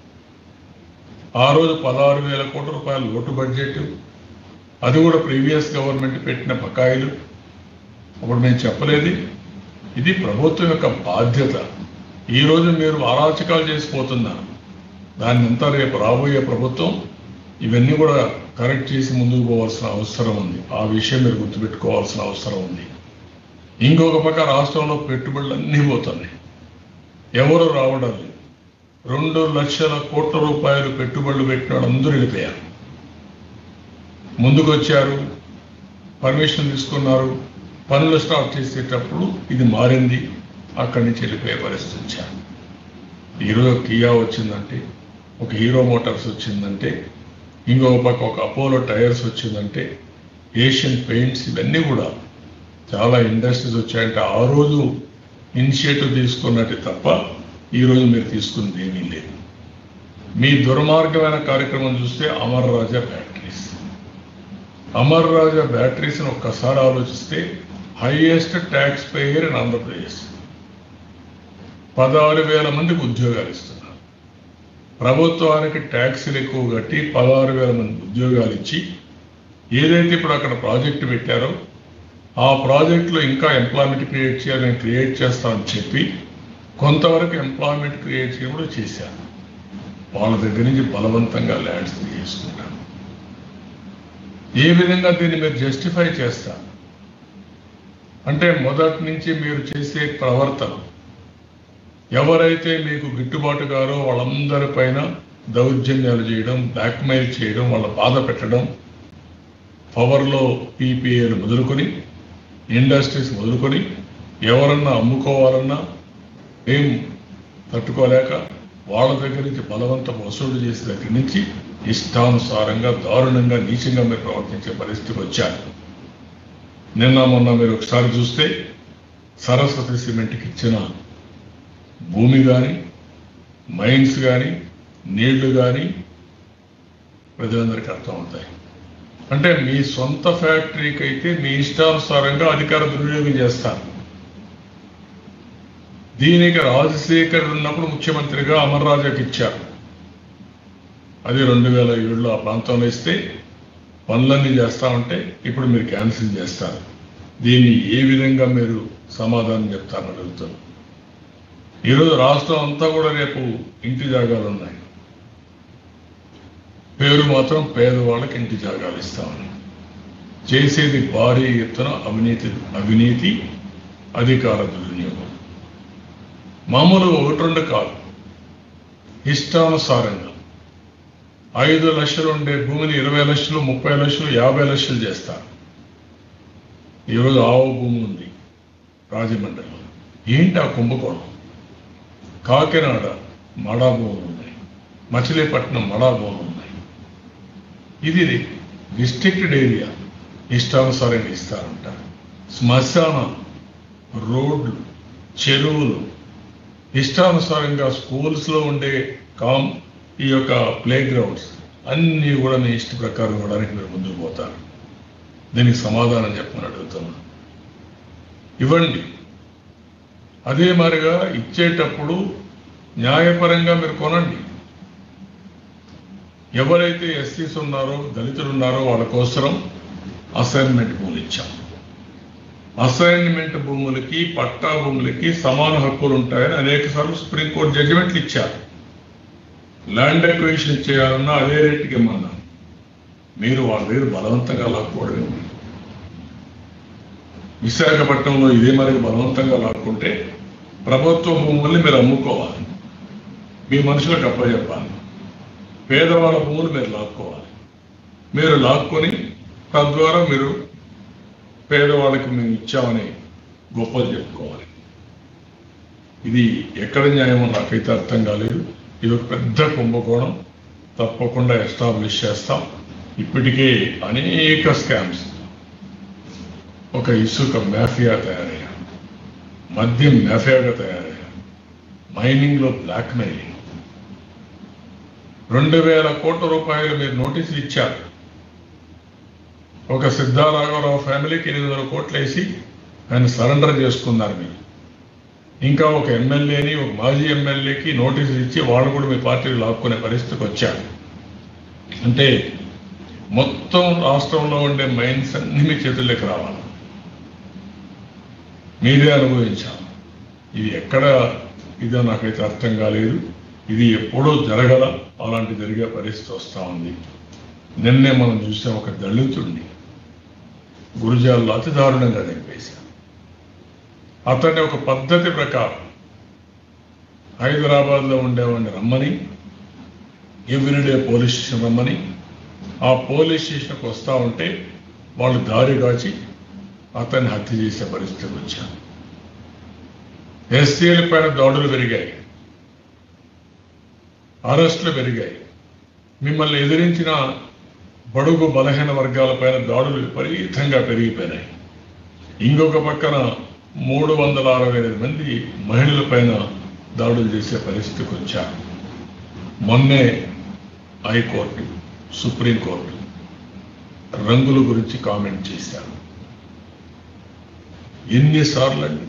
ఆ రోజు 16,000 కోట్ల రూపాయలు లోటు బడ్జెట్, అది కూడా ప్రీవియస్ గవర్నమెంట్ పెట్టిన బకాయిలు. అప్పుడు మేము చెప్పలేదు, ఇది ప్రభుత్వం యొక్క బాధ్యత. ఈరోజు మీరు అరాచకాలు చేసిపోతున్నారు. దాన్ని అంతా రేపు రాబోయే ప్రభుత్వం ఇవన్నీ కూడా కరెక్ట్ చేసి ముందుకు పోవాల్సిన అవసరం ఉంది. ఆ విషయం మీరు గుర్తుపెట్టుకోవాల్సిన అవసరం ఉంది. ఇంకొక పక్క రాష్ట్రంలో పెట్టుబడులు అన్నీ పోతున్నాయి, ఎవరు రావడం లేదు. 2 లక్షల కోట్ల రూపాయలు పెట్టుబడులు పెట్టిన వాళ్ళందరూ వెళ్ళిపోయారు. ముందుకొచ్చారు, పర్మిషన్ తీసుకున్నారు, పనులు స్టార్ట్ చేసేటప్పుడు ఇది మారింది, అక్కడి నుంచి వెళ్ళిపోయే పరిస్థితి వచ్చారు. ఈరోజు కియా వచ్చిందంటే, ఒక హీరో మోటార్స్ వచ్చిందంటే, ఇంకో పక్క ఒక అపోలో టైర్స్ వచ్చిందంటే, ఏషియన్ పెయింట్స్, ఇవన్నీ కూడా చాలా ఇండస్ట్రీస్ వచ్చాయంటే ఆ రోజు ఇనిషియేటివ్ తీసుకున్నట్టు తప్ప ఈరోజు మీరు తీసుకున్నది ఏమీ లేదు. మీ దుర్మార్గమైన కార్యక్రమం చూస్తే అమర్ రాజా బ్యాటరీస్. అమర్ రాజా బ్యాటరీస్ని ఒక్కసారి ఆలోచిస్తే highest tax payer in Andhra Pradesh. 16,000 మందికి ఉద్యోగాలు ఇస్తున్నారు. ప్రభుత్వానికి ట్యాక్సులు ఎక్కువ కట్టి 16,000 మంది ఉద్యోగాలు ఇచ్చి, ఏదైతే ఇప్పుడు అక్కడ ప్రాజెక్టు పెట్టారో ఆ ప్రాజెక్టులో ఇంకా ఎంప్లాయ్మెంట్ క్రియేట్ చేయాలని క్రియేట్ చేస్తామని చెప్పి కొంతవరకు ఎంప్లాయ్మెంట్ క్రియేట్ చేయడం కూడా చేశారు. వాళ్ళ దగ్గర నుంచి బలవంతంగా ల్యాండ్స్ తీసుకుంటారు. ఏ విధంగా దీన్ని మీరు జస్టిఫై చేస్తారు అంటే, మొదటి నుంచి మీరు చేసే ప్రవర్తన, ఎవరైతే మీకు గిట్టుబాటు గారో వాళ్ళందరిపైన దౌర్జన్యాలు చేయడం, బ్లాక్మెయిల్ చేయడం, వాళ్ళ బాధ పెట్టడం, పవర్లో పీపీఏలు మొదలుకొని ఇండస్ట్రీస్ మొదలుకొని ఎవరన్నా అమ్ముకోవాలన్నా ఏం తట్టుకోలేక వాళ్ళ దగ్గర నుంచి బలవంత వసూలు చేసే దగ్గర నుంచి ఇష్టానుసారంగా దారుణంగా నీచంగా మీరు ప్రవర్తించే పరిస్థితికి వచ్చారు. నిన్న మొన్న మీరు ఒకసారి చూస్తే సరస్వతి సిమెంట్కి ఇచ్చిన భూమి కానీ, మైన్స్ కానీ, నీళ్లు కానీ ప్రజలందరికీ అర్థమవుతాయి. అంటే మీ సొంత ఫ్యాక్టరీకి అయితే మీ ఇష్టానుసారంగా అధికార దుర్వినియోగం చేస్తారు. దీనికి రాజశేఖర్ ఉన్నప్పుడు ముఖ్యమంత్రిగా అమర్ రాజాకి ఇచ్చారు. అది 2007లో ఆ ప్రాంతంలో ఇస్తే పనులన్నీ చేస్తా ఉంటే ఇప్పుడు మీరు క్యాన్సిల్ చేస్తారు. దీన్ని ఏ విధంగా మీరు సమాధానం చెప్తారని అడుగుతారు. ఈరోజు రాష్ట్రం అంతా కూడా రేపు ఇంటి జాగాలు ఉన్నాయి. పేరు మాత్రం పేదవాళ్ళకి ఇంటి జాగాలు ఇస్తామని చేసేది భారీ ఎత్తున అవినీతి, అధికార దుర్వినియోగం. మామూలుగా 1-2 కాదు, ఇష్టానుసారంగా 5 లక్షలు ఉండే భూమిని 20 లక్షలు, 30 లక్షలు, 50 లక్షలు చేస్తారు. ఈరోజు ఆవు భూమి ఉంది రాజమండ్రిలో. ఏంటి ఆ కుంభకోణం? కాకినాడ మడా భూములు ఉన్నాయి, మచిలీపట్నం మడా భూములు ఉన్నాయి. ఇది రిస్ట్రిక్టెడ్ ఏరియా, ఇష్టానుసారంగా ఇస్తారంటారు. శ్మశానాలు, రోడ్లు, చెరువులు, ఇష్టానుసారంగా స్కూల్స్లో ఉండే ఈ యొక్క ప్లే గ్రౌండ్స్ అన్నీ కూడా మీ ఇష్ట ప్రకారం ఇవ్వడానికి మీరు ముందుకు పోతారు. దీనికి సమాధానం చెప్పమని అడుగుతున్నాను. ఇవ్వండి. అదే మరిగా ఇచ్చేటప్పుడు న్యాయపరంగా మీరు కొనండి. ఎవరైతే ఎస్సీస్ ఉన్నారో, దళితులు ఉన్నారో వాళ్ళ కోసం అసైన్మెంట్ భూములు ఇచ్చాం. అసైన్మెంట్ భూములకి, పట్టా భూములకి సమాన హక్కులు ఉంటాయని అనేక సార్లు సుప్రీంకోర్టు జడ్జిమెంట్లు ఇచ్చారు. ల్యాండ్ అక్విజిషన్ చేయాలన్నా అదే రేటుకి ఇమ్మన్నా మీరు వాళ్ళ దగ్గర బలవంతంగా లాక్కోవడం. విశాఖపట్నంలో ఇదే మరి బలవంతంగా లాక్కుంటే ప్రభుత్వ భూముల్ని మీరు అమ్ముకోవాలి, మీ మనుషులకు అప్పచెప్పాలి. పేదవాళ్ళ భూములు మీరు లాక్కోవాలి. మీరు లాక్కొని తద్వారా మీరు పేదవాళ్ళకి మేము ఇచ్చామని గొప్పలు చెప్పుకోవాలి. ఇది ఎక్కడ న్యాయమో నాకైతే అర్థం కాలేదు. ఇది ఒక పెద్ద కుంభకోణం. తప్పకుండా ఎస్టాబ్లిష్ చేస్తాం. ఇప్పటికే అనేక స్కామ్స్, ఒక ఇసుక మాఫియా తయారయ్యారు, మద్యం మాఫియాగా తయారయ్యారు, మైనింగ్లో బ్లాక్మెయిలింగ్. 2,000 కోట్ల రూపాయలు మీరు నోటీసులు ఇచ్చారు. ఒక సిద్ధారాఘవరావు ఫ్యామిలీకి 800 కోట్లు వేసి ఆయన సరెండర్ చేసుకున్నారు మీరు. ఇంకా ఒక ఎమ్మెల్యేని, ఒక మాజీ ఎమ్మెల్యేకి నోటీసులు ఇచ్చి వాళ్ళు కూడా మీ పార్టీలు లాక్కునే పరిస్థితికి వచ్చారు. అంటే మొత్తం రాష్ట్రంలో ఉండే మైన్స్ అన్ని మీ చేతుల్లోకి రావాలి, మీరే అనుభవించాలి. ఇది ఎక్కడ ఇదో నాకైతే అర్థం కాలేదు. ఇది ఎప్పుడో జరగల, అలాంటి జరిగే పరిస్థితి వస్తూ ఉంది. నిన్నే మనం చూసాం, ఒక దళితుడిని గురుజాల్లో అతి దారుణంగా చంపేశారు. అతన్ని ఒక పద్ధతి ప్రకారం హైదరాబాద్లో ఉండేవాడిని రమ్మని, ఎవ్రీడే పోలీస్ స్టేషన్ రమ్మని, ఆ పోలీస్ స్టేషన్కి వస్తూ ఉంటే వాళ్ళు దారి కాచి అతన్ని హత్య చేసే పరిస్థితికి వచ్చారు. ఎస్సీల పైన దాడులు పెరిగాయి, అరెస్టులు పెరిగాయి. మిమ్మల్ని ఎదిరించిన బడుగు బలహీన వర్గాల పైన దాడులు విపరీతంగా పెరిగిపోయినాయి. ఇంకొక పక్కన 368 మంది మహిళల పైన దాడులు చేసే పరిస్థితికి వచ్చారు. మొన్నే హైకోర్టు, సుప్రీంకోర్టు రంగుల గురించి కామెంట్ చేశారు. ఎన్నిసార్లు అండి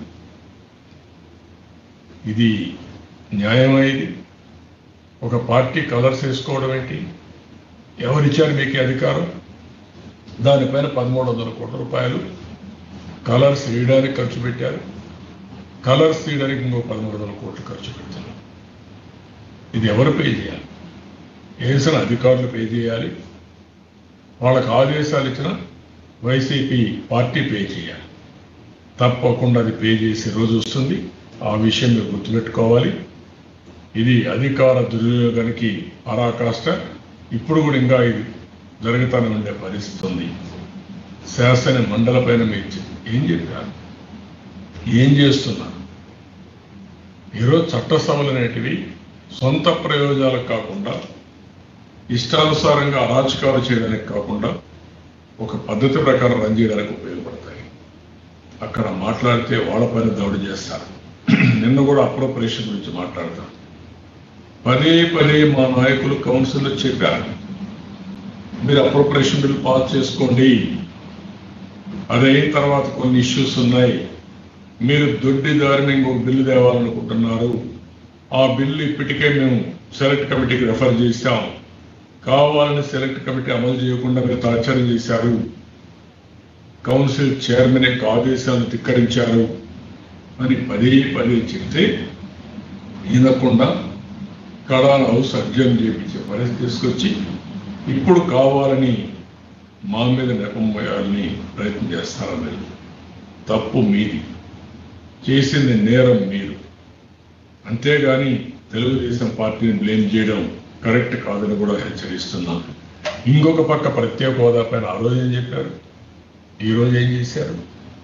ఇది న్యాయమైంది? ఒక పార్టీ కలర్స్ వేసుకోవడం ఏంటి? ఎవరిచ్చారు మీకు అధికారం? దానిపైన 1300 కోట్ల రూపాయలు కలర్స్ వేయడానికి ఖర్చు పెట్టారు. కలర్స్ తీయడానికి ఇంకో 1300 కోట్లు ఖర్చు పెట్టారు. ఇది ఎవరు పే చేయాలి? వేసిన అధికారులు పే చేయాలి. వాళ్ళకు ఆదేశాలు ఇచ్చిన వైసీపీ పార్టీ పే చేయాలి. తప్పకుండా అది పే చేసే రోజు వస్తుంది. ఆ విషయం మీరు గుర్తుపెట్టుకోవాలి. ఇది అధికార దుర్వినియోగానికి పరాకాష్ట. ఇప్పుడు కూడా ఇంకా ఇది జరుగుతూనే ఉండే పరిస్థితి ఉంది. శాసన మండలి పైన మీరు ఏం చెప్పారు? ఏం చేస్తున్నారు? ఈరోజు చట్టసభలు అనేటివి సొంత ప్రయోజనాలకు కాకుండా, ఇష్టానుసారంగా అరాచకాలు చేయడానికి కాకుండా ఒక పద్ధతి ప్రకారం రన్ చేయడానికి ఉపయోగపడతాయి. అక్కడ మాట్లాడితే వాళ్ళపైన దాడి చేస్తారు. నిన్న కూడా అప్రోప్రియేషన్ గురించి మాట్లాడతాం. పదే పదే మా నాయకులు కౌన్సిల్లో చెప్పారు, మీరు అప్రోప్రియేషన్ బిల్ పాస్ చేసుకోండి. అదైన తర్వాత కొన్ని ఇష్యూస్ ఉన్నాయి. మీరు దొడ్డిదారిని ఇంకొక బిల్లు తేవాలనుకుంటున్నారు. ఆ బిల్లు ఇప్పటికే మేము సెలెక్ట్ కమిటీకి రెఫర్ చేశాం. కావాలని సెలెక్ట్ కమిటీ అమలు చేయకుండా మీరు తాత్సర్యం చేశారు. కౌన్సిల్ చైర్మన్ యొక్క ఆదేశాలను ధిక్కరించారు అని పదే పదే చెప్తే వినకుండా కడాన హౌస్ అర్జన్ చేయించే పరిస్థితి తీసుకొచ్చి ఇప్పుడు కావాలని మా మీద నెపం వేయాలని ప్రయత్నం చేస్తారని. తప్పు మీది, చేసింది నేరం మీరు. అంతేగాని తెలుగుదేశం పార్టీని బ్లేమ్ చేయడం కరెక్ట్ కాదని కూడా హెచ్చరిస్తున్నాను. ఇంకొక పక్క ప్రత్యేక హోదా పైన ఆ రోజు ఏం చెప్పారు, ఈరోజు ఏం చేశారు?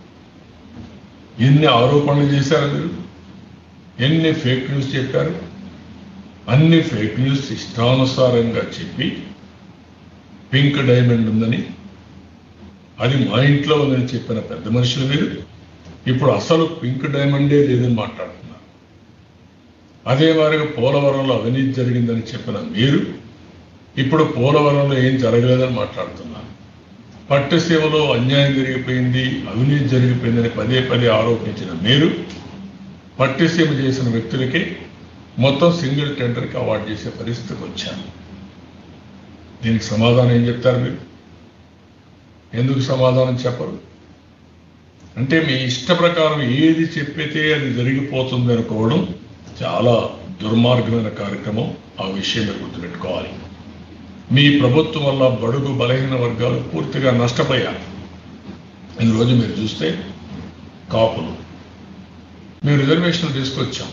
ఎన్ని ఆరోపణలు చేశారు మీరు? ఎన్ని ఫేక్ న్యూస్ చెప్పారు? అన్ని ఫేక్ న్యూస్ ఇష్టానుసారంగా చెప్పి పింక్ డైమండ్ ఉందని, అది మా ఇంట్లో ఉందని చెప్పిన పెద్ద మనుషులు మీరు ఇప్పుడు అసలు పింక్ డైమండే లేదని మాట్లాడుతున్నారు. అదే మాదిరిగా పోలవరంలో అవినీతి జరిగిందని చెప్పిన మీరు ఇప్పుడు పోలవరంలో ఏం జరగలేదని మాట్లాడుతున్నారు. పట్టుసీమలో అన్యాయం జరిగిపోయింది, అవినీతి జరిగిపోయిందని పదే పదే ఆరోపించిన మీరు పట్టుసీమ చేసిన వ్యక్తులకే మొత్తం సింగిల్ టెండర్కి అవార్డు చేసే పరిస్థితికి వచ్చారు. దీనికి సమాధానం ఏం చెప్తారు మీరు? ఎందుకు సమాధానం చెప్పరు? అంటే మీ ఇష్ట ప్రకారం ఏది చెప్పితే అది జరిగిపోతుంది అనుకోవడం చాలా దుర్మార్గమైన కార్యక్రమం. ఆ విషయం మీరు గుర్తుపెట్టుకోవాలి. మీ ప్రభుత్వం వల్ల బడుగు బలహీన వర్గాలు పూర్తిగా నష్టపోయారు. ఈరోజు మీరు చూస్తే కాపులు మేము రిజర్వేషన్లు తీసుకొచ్చాం,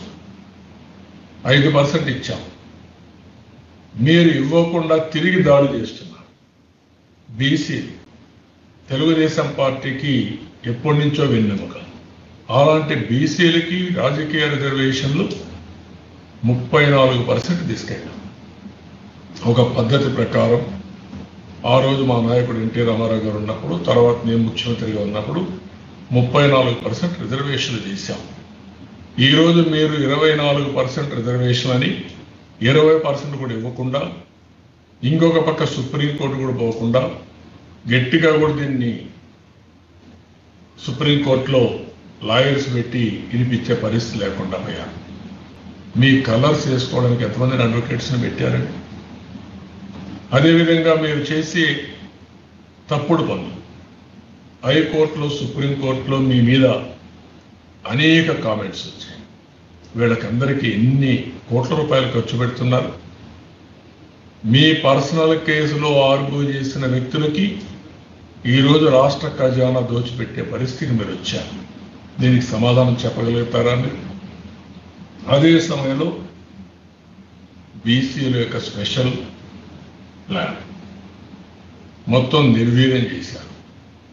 5% ఇచ్చాం. మీరు ఇవ్వకుండా తిరిగి దాడి చేస్తున్నారు. బీసీ తెలుగుదేశం పార్టీకి ఎప్పటి నుంచో వెన్నెముక. అలాంటి బీసీలకి రాజకీయ రిజర్వేషన్లు 34% తీసుకెళ్ళాం. ఒక పద్ధతి ప్రకారం ఆ రోజు మా నాయకుడు ఎన్టీ రామారావు గారు ఉన్నప్పుడు, తర్వాత నేను ముఖ్యమంత్రిగా ఉన్నప్పుడు 34% రిజర్వేషన్లు చేశాం. ఈరోజు మీరు 24% రిజర్వేషన్ అని 20% కూడా ఇవ్వకుండా, ఇంకొక పక్క సుప్రీంకోర్టు కూడా పోకుండా గట్టిగా కూడా దీన్ని సుప్రీంకోర్టులో లాయర్స్ పెట్టి వినిపించే పరిస్థితి లేకుండా పోయారు. మీ కలర్స్ వేసుకోవడానికి ఎంతమందిని అడ్వకేట్స్ని పెట్టారండి? అదేవిధంగా మీరు చేసే తప్పుడు పనులు హైకోర్టులో, సుప్రీంకోర్టులో మీ మీద అనేక కామెంట్స్ వచ్చాయి. వీళ్ళకందరికీ ఎన్ని కోట్ల రూపాయలు ఖర్చు పెడుతున్నారు? మీ పర్సనల్ కేసులో ఆర్గ్యూ చేసిన వ్యక్తులకి ఈరోజు రాష్ట్ర ఖజానా దోచిపెట్టే పరిస్థితికి మీరు వచ్చారు. దీనికి సమాధానం చెప్పగలుగుతారా మీరు? అదే సమయంలో బీసీల యొక్క స్పెషల్ ప్లాన్ మొత్తం నిర్వీర్యం చేశారు.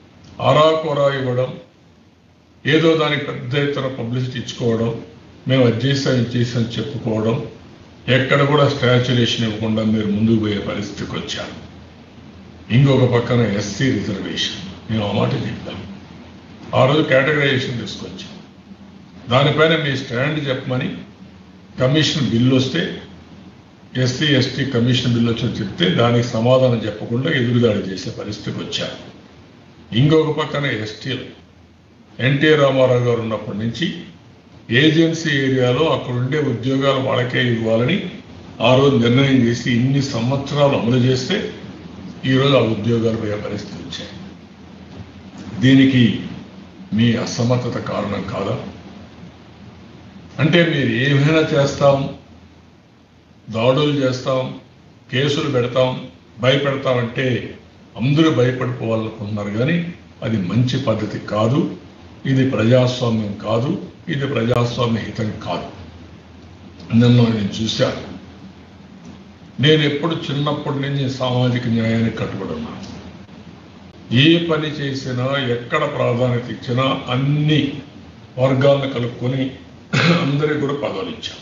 ఆరాకొరా ఇవ్వడం, ఏదో దానికి పెద్ద ఎత్తున పబ్లిసిటీ ఇచ్చుకోవడం, మేము అది చేసాం ఇది చేసాం చెప్పుకోవడం, ఎక్కడ కూడా స్టాచ్యులేషన్ ఇవ్వకుండా మీరు ముందుకు పోయే పరిస్థితికి వచ్చారు. ఇంకొక పక్కన ఎస్సీ రిజర్వేషన్, మేము ఆ మాట చెప్తాం. ఆ రోజు కేటగరైజేషన్ తీసుకొచ్చాం. దానిపైన మీ స్టాండ్ చెప్పమని కమిషన్ బిల్లు వస్తే, ఎస్సీ ఎస్టీ కమిషన్ బిల్లు వచ్చి చెప్తే దానికి సమాధానం చెప్పకుండా ఎదురుదాడి చేసే పరిస్థితికి వచ్చారు. ఇంకొక పక్కన ఎస్టీలు, ఎన్టీ రామారావు గారు ఉన్నప్పటి నుంచి ఏజెన్సీ ఏరియాలో అక్కడుండే ఉద్యోగాలు వాళ్ళకే ఇవ్వాలని ఆ రోజు నిర్ణయం చేసి ఇన్ని సంవత్సరాలు అమలు చేస్తే ఈరోజు ఆ ఉద్యోగాలు పోయే పరిస్థితి వచ్చాయి. దీనికి మీ అసమర్థత కారణం కాదా? అంటే మీరు ఏమైనా చేస్తాం, దాడులు చేస్తాం, కేసులు పెడతాం, భయపెడతామంటే అందరూ భయపడిపోవాలనుకుంటున్నారు. కానీ అది మంచి పద్ధతి కాదు, ఇది ప్రజాస్వామ్యం కాదు, ఇది ప్రజాస్వామ్య హితం కాదు. నన్ను నేను చూశాను. నేను ఎప్పుడు చిన్నప్పటి నుంచి సామాజిక న్యాయానికి కట్టుబడి ఉన్నాను. ఏ పని చేసినా, ఎక్కడ ప్రాధాన్యత ఇచ్చినా అన్ని వర్గాలను కలుపుకొని అందరికీ కూడా పదవులు ఇచ్చాం.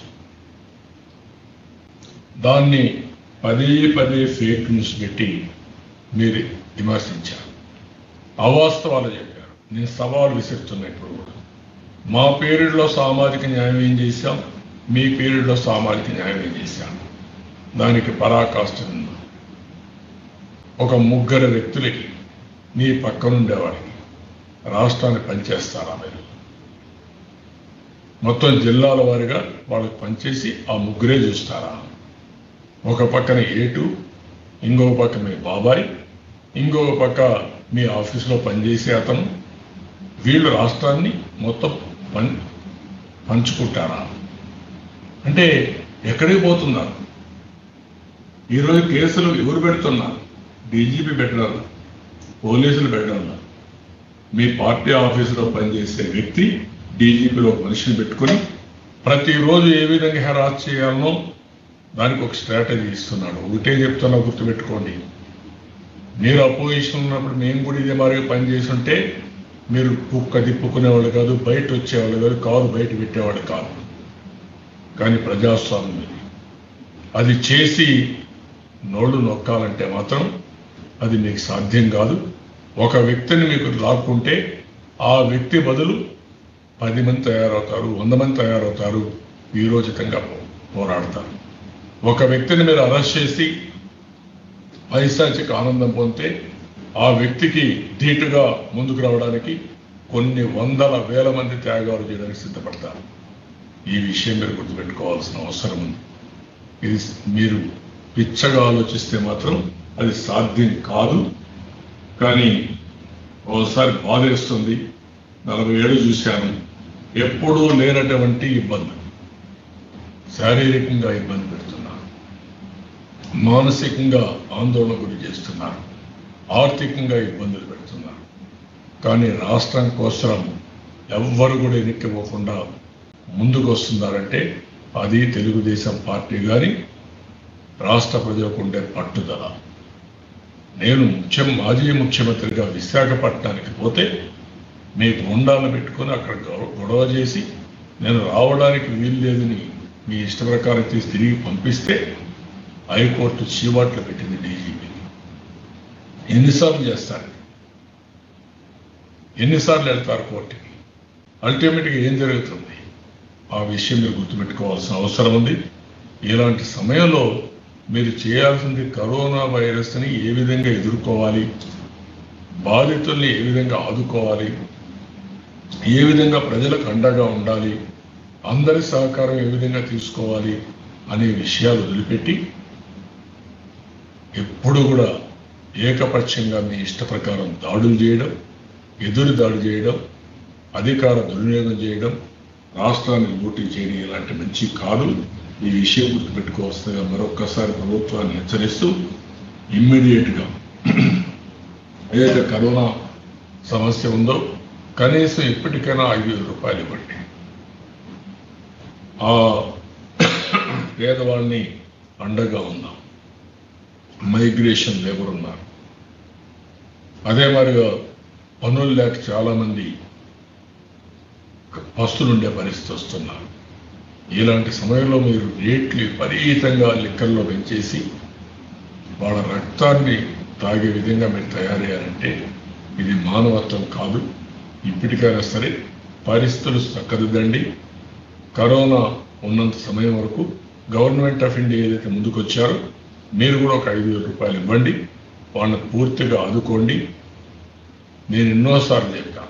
దాన్ని పదే పదే ఫేక్ న్యూస్ పెట్టి మీరు విమర్శించారు, అవాస్తవాలు చెప్పారు. నేను సవాలు విసురుతున్నా ఇప్పుడు కూడా. మా పీరియడ్లో సామాజిక న్యాయం ఏం చేశాం, మీ పీరియడ్లో సామాజిక న్యాయం ఏం చేశాం, దానికి పరాకాష్ఠ ఉంది. ఒక ముగ్గురు వ్యక్తులకి మీ పక్కనుండేవాడికి రాష్ట్రాన్ని పనిచేస్తారా మీరు? మొత్తం జిల్లాల వారిగా వాళ్ళకి పనిచేసి ఆ ముగ్గురే చూస్తారా? ఒక పక్కన ఏటు, ఇంకొక పక్క మీ బాబాయ్, ఇంకొక పక్క మీ ఆఫీసులో పనిచేసే అతను, వీళ్ళు రాష్ట్రాన్ని మొత్తం పంచుకుంటారా? అంటే ఎక్కడికి పోతున్నారు? ఈరోజు కేసులు ఎవరు పెడుతున్నారు? డీజీపీ పెట్టారు, పోలీసులు పెట్టారు. మీ పార్టీ ఆఫీసులో పనిచేసే వ్యక్తి డీజీపీలో ఒక మనిషిని పెట్టుకొని ప్రతిరోజు ఏ విధంగా హెరాస్ చేయాలనో దానికి ఒక స్ట్రాటజీ ఇస్తున్నాడు. ఒకటే చెప్తున్నా, గుర్తుపెట్టుకోండి. మీరు అపోజిషన్ ఉన్నప్పుడు మేము కూడా ఇదే మరి పనిచేస్తుంటే మీరు కుక్క తిప్పుకునేవాళ్ళు కాదు, బయట వచ్చేవాళ్ళు కాదు, కారు బయట పెట్టేవాళ్ళు కాదు. కానీ ప్రజాస్వామ్యం అది చేసి నోళ్ళు నొక్కాలంటే మాత్రం అది మీకు సాధ్యం కాదు. ఒక వ్యక్తిని మీకు లాక్కుంటే ఆ వ్యక్తి బదులు 10 మంది తయారవుతారు, 100 మంది తయారవుతారు, వీరోచితంగా పోరాడతారు. ఒక వ్యక్తిని మీరు అరెస్ట్ చేసి పైశాచిక ఆనందం పొందితే ఆ వ్యక్తికి ధీటుగా ముందుకు రావడానికి కొన్ని వందల వేల మంది త్యాగాలు చేయడానికి సిద్ధపడతారు. ఈ విషయం మీరు గుర్తుపెట్టుకోవాల్సిన అవసరం ఉంది. ఇది మీరు పిచ్చగా ఆలోచిస్తే మాత్రం అది సాధ్యం కాదు. కానీ ఒకసారి బాధేస్తుంది. 40 ఏళ్ళు చూశాను, ఎప్పుడూ లేనటువంటి ఇబ్బంది. శారీరకంగా ఇబ్బంది పెడుతున్నారు, మానసికంగా ఆందోళన గురి చేస్తున్నారు, ఆర్థికంగా ఇబ్బందులు పెడుతున్నారు. కానీ రాష్ట్రం కోసం ఎవ్వరు కూడా ఎన్నికపోకుండా ముందుకు వస్తున్నారంటే అది తెలుగుదేశం పార్టీ కానీ రాష్ట్ర ప్రజలకు ఉండే పట్టుదల. నేను మాజీ ముఖ్యమంత్రిగా విశాఖపట్నానికి పోతే మీ గుండాలను పెట్టుకొని అక్కడ గొడవ చేసి నేను రావడానికి వీలు లేదని మీ ఇష్ట ప్రకారం తీసి తిరిగి పంపిస్తే హైకోర్టు చీవాట్లు పెట్టింది డీజీపీ. ఎన్నిసార్లు చేస్తారు? ఎన్నిసార్లు వెళ్తారు కోర్టుకి? అల్టిమేట్గా ఏం జరుగుతుంది? ఆ విషయం మీరు గుర్తుపెట్టుకోవాల్సిన అవసరం ఉంది. ఇలాంటి సమయంలో మీరు చేయాల్సింది కరోనా వైరస్ని ఏ విధంగా ఎదుర్కోవాలి, బాధితుల్ని ఏ విధంగా ఆదుకోవాలి, ఏ విధంగా ప్రజలకు అండగా ఉండాలి, అందరి సహకారం ఏ విధంగా తీసుకోవాలి అనే విషయాలు వదిలిపెట్టి ఎప్పుడు కూడా ఏకపక్షంగా మీ ఇష్ట ప్రకారం దాడులు చేయడం, ఎదురు దాడి చేయడం, అధికార దుర్వినియోగం చేయడం, రాష్ట్రాన్ని లూటీ చేయడం ఇలాంటి మంచి కాదు. ఈ విషయం గుర్తుపెట్టుకోవాల్సిందిగా మరొక్కసారి ప్రభుత్వాన్ని హెచ్చరిస్తూ ఇమ్మీడియట్గా ఏదైతే కరోనా సమస్య ఉందో కనీసం ఇప్పటికైనా 5,000 రూపాయలు ఇవ్వండి. ఆ పేదవాడిని అండగా ఉందాం. మైగ్రేషన్ లేబర్ ఉన్నారు, అదే మరిగా పనులు లేక చాలా మంది పస్తులుండే పరిస్థితి వస్తున్నారు. ఇలాంటి సమయంలో మీరు రేట్లు విపరీతంగా లిక్కర్లో పెంచేసి వాళ్ళ రక్తాన్ని తాగే విధంగా మీరు తయారయ్యారంటే ఇది మానవత్వం కాదు. ఇప్పటికైనా సరే పరిస్థితులు చక్కదిద్దండి. కరోనా ఉన్నంత సమయం వరకు గవర్నమెంట్ ఆఫ్ ఇండియా ఏదైతే ముందుకొచ్చారో మీరు కూడా ఒక 5,000 రూపాయలు ఇవ్వండి, వాళ్ళని పూర్తిగా ఆదుకోండి. నేను ఎన్నోసార్లు చెప్పాను,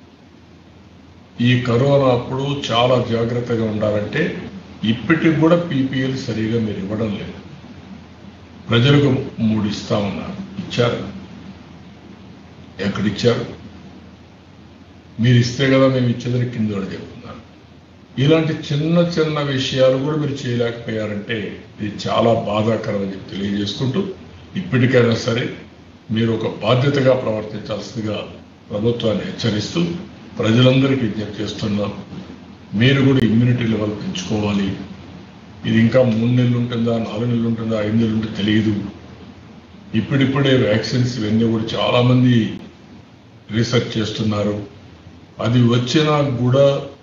ఈ కరోనా అప్పుడు చాలా జాగ్రత్తగా ఉండాలంటే ఇప్పటికి కూడా పీపీఎల్ సరిగా మీరు ఇవ్వడం లేదు. ప్రజలకు 3 ఇస్తామన్నారు, ఇచ్చారు? ఎక్కడిచ్చారు? మీరు ఇస్తే కదా మేము ఇచ్చేదని కింద కూడా చెప్తున్నారు. ఇలాంటి చిన్న చిన్న విషయాలు కూడా మీరు చేయలేకపోయారంటే ఇది చాలా బాధాకరం అని చెప్పి తెలియజేసుకుంటూ, ఇప్పటికైనా సరే మీరు ఒక బాధ్యతగా ప్రవర్తించాల్సిందిగా ప్రభుత్వాన్ని హెచ్చరిస్తూ ప్రజలందరికీ విజ్ఞప్తి చేస్తున్నాం. మీరు కూడా ఇమ్యూనిటీ లెవెల్ పెంచుకోవాలి. ఇది ఇంకా 3 నెలలు ఉంటుందా, 4 నెలలు ఉంటుందా, 5 నెలలు ఉంటుందో తెలియదు. ఇప్పుడిప్పుడే వ్యాక్సిన్స్ ఇవన్నీ కూడా చాలామంది రీసెర్చ్ చేస్తున్నారు. అది వచ్చినా కూడా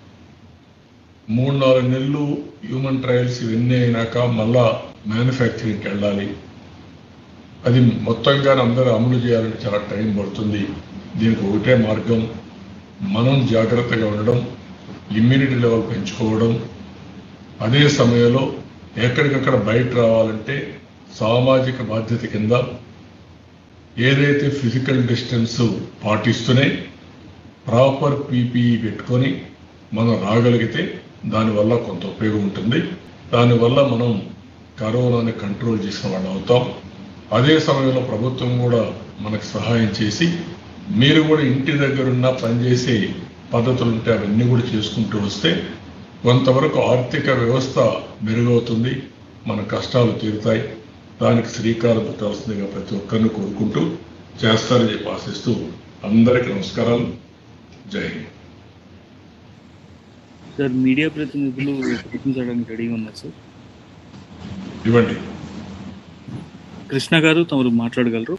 3-4 నెలలు హ్యూమన్ ట్రయల్స్ ఇవన్నీ అయినాక మళ్ళా మ్యానుఫ్యాక్చరింగ్కి వెళ్ళాలి. అది మొత్తంగా అందరూ అమలు చేయాలంటే చాలా టైం పడుతుంది. దీనికి ఒకటే మార్గం, మనం జాగ్రత్తగా ఉండడం, ఇమ్యూనిటీ లెవెల్ పెంచుకోవడం. అదే సమయంలో ఎక్కడికక్కడ బయట రావాలంటే సామాజిక బాధ్యత కింద ఏదైతే ఫిజికల్ డిస్టెన్స్ పాటిస్తూనే ప్రాపర్ పీపీఈ పెట్టుకొని మనం రాగలిగితే దానివల్ల కొంత ఉపయోగం ఉంటుంది. దానివల్ల మనం కరోనాని కంట్రోల్ చేసిన వాళ్ళు అవుతాం. అదే సమయంలో ప్రభుత్వం కూడా మనకు సహాయం చేసి మీరు కూడా ఇంటి దగ్గరున్న పనిచేసే పద్ధతులు ఉంటే అవన్నీ కూడా చేసుకుంటూ వస్తే కొంతవరకు ఆర్థిక వ్యవస్థ మెరుగవుతుంది, మన కష్టాలు తీరుతాయి. దానికి శ్రీకారం చుట్టాల్సిందిగా ప్రతి ఒక్కరిని కోరుకుంటూ చేస్తారని చెప్పి ఆశిస్తూ అందరికీ నమస్కారాలు. జై హింద్. సార్, మీడియా ప్రతినిధులు ప్రశ్నించడానికి రెడీగా ఉన్నారు సార్. ఇవ్వండి. కృష్ణ గారు, తమరు మాట్లాడగలరు.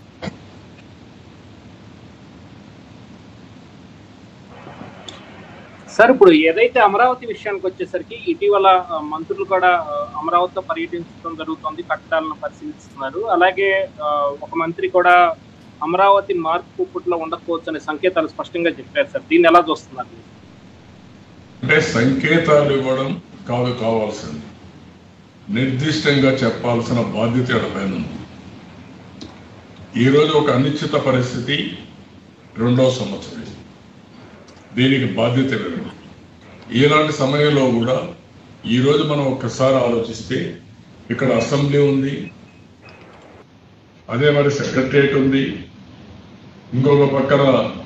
సార్, ఇప్పుడు ఏదైతే అమరావతి విషయానికి వచ్చేసరికి ఇటీవల మంత్రులు కూడా అమరావతిలో పర్యటించడం జరుగుతుంది, కట్టడాలను పరిశీలిస్తున్నారు. అలాగే ఒక మంత్రి కూడా అమరావతి మార్పు పుట్టులో ఉండకపోవచ్చు అనే సంకేతాలు స్పష్టంగా చెప్పారు సార్. దీన్ని ఎలా చూస్తున్నారు? అంటే సంకేతాలు ఇవ్వడం కాదు కావాల్సింది, నిర్దిష్టంగా చెప్పాల్సిన బాధ్యత పైన ఉంది. ఈరోజు ఒక అనిశ్చిత పరిస్థితి 2వ సంవత్సరం, దీనికి బాధ్యత లేదు. ఇలాంటి సమయంలో కూడా ఈరోజు మనం ఒక్కసారి ఆలోచిస్తే ఇక్కడ అసెంబ్లీ ఉంది, అదే మరి సెక్రటరియట్ ఉంది, ఇంకొక పక్కన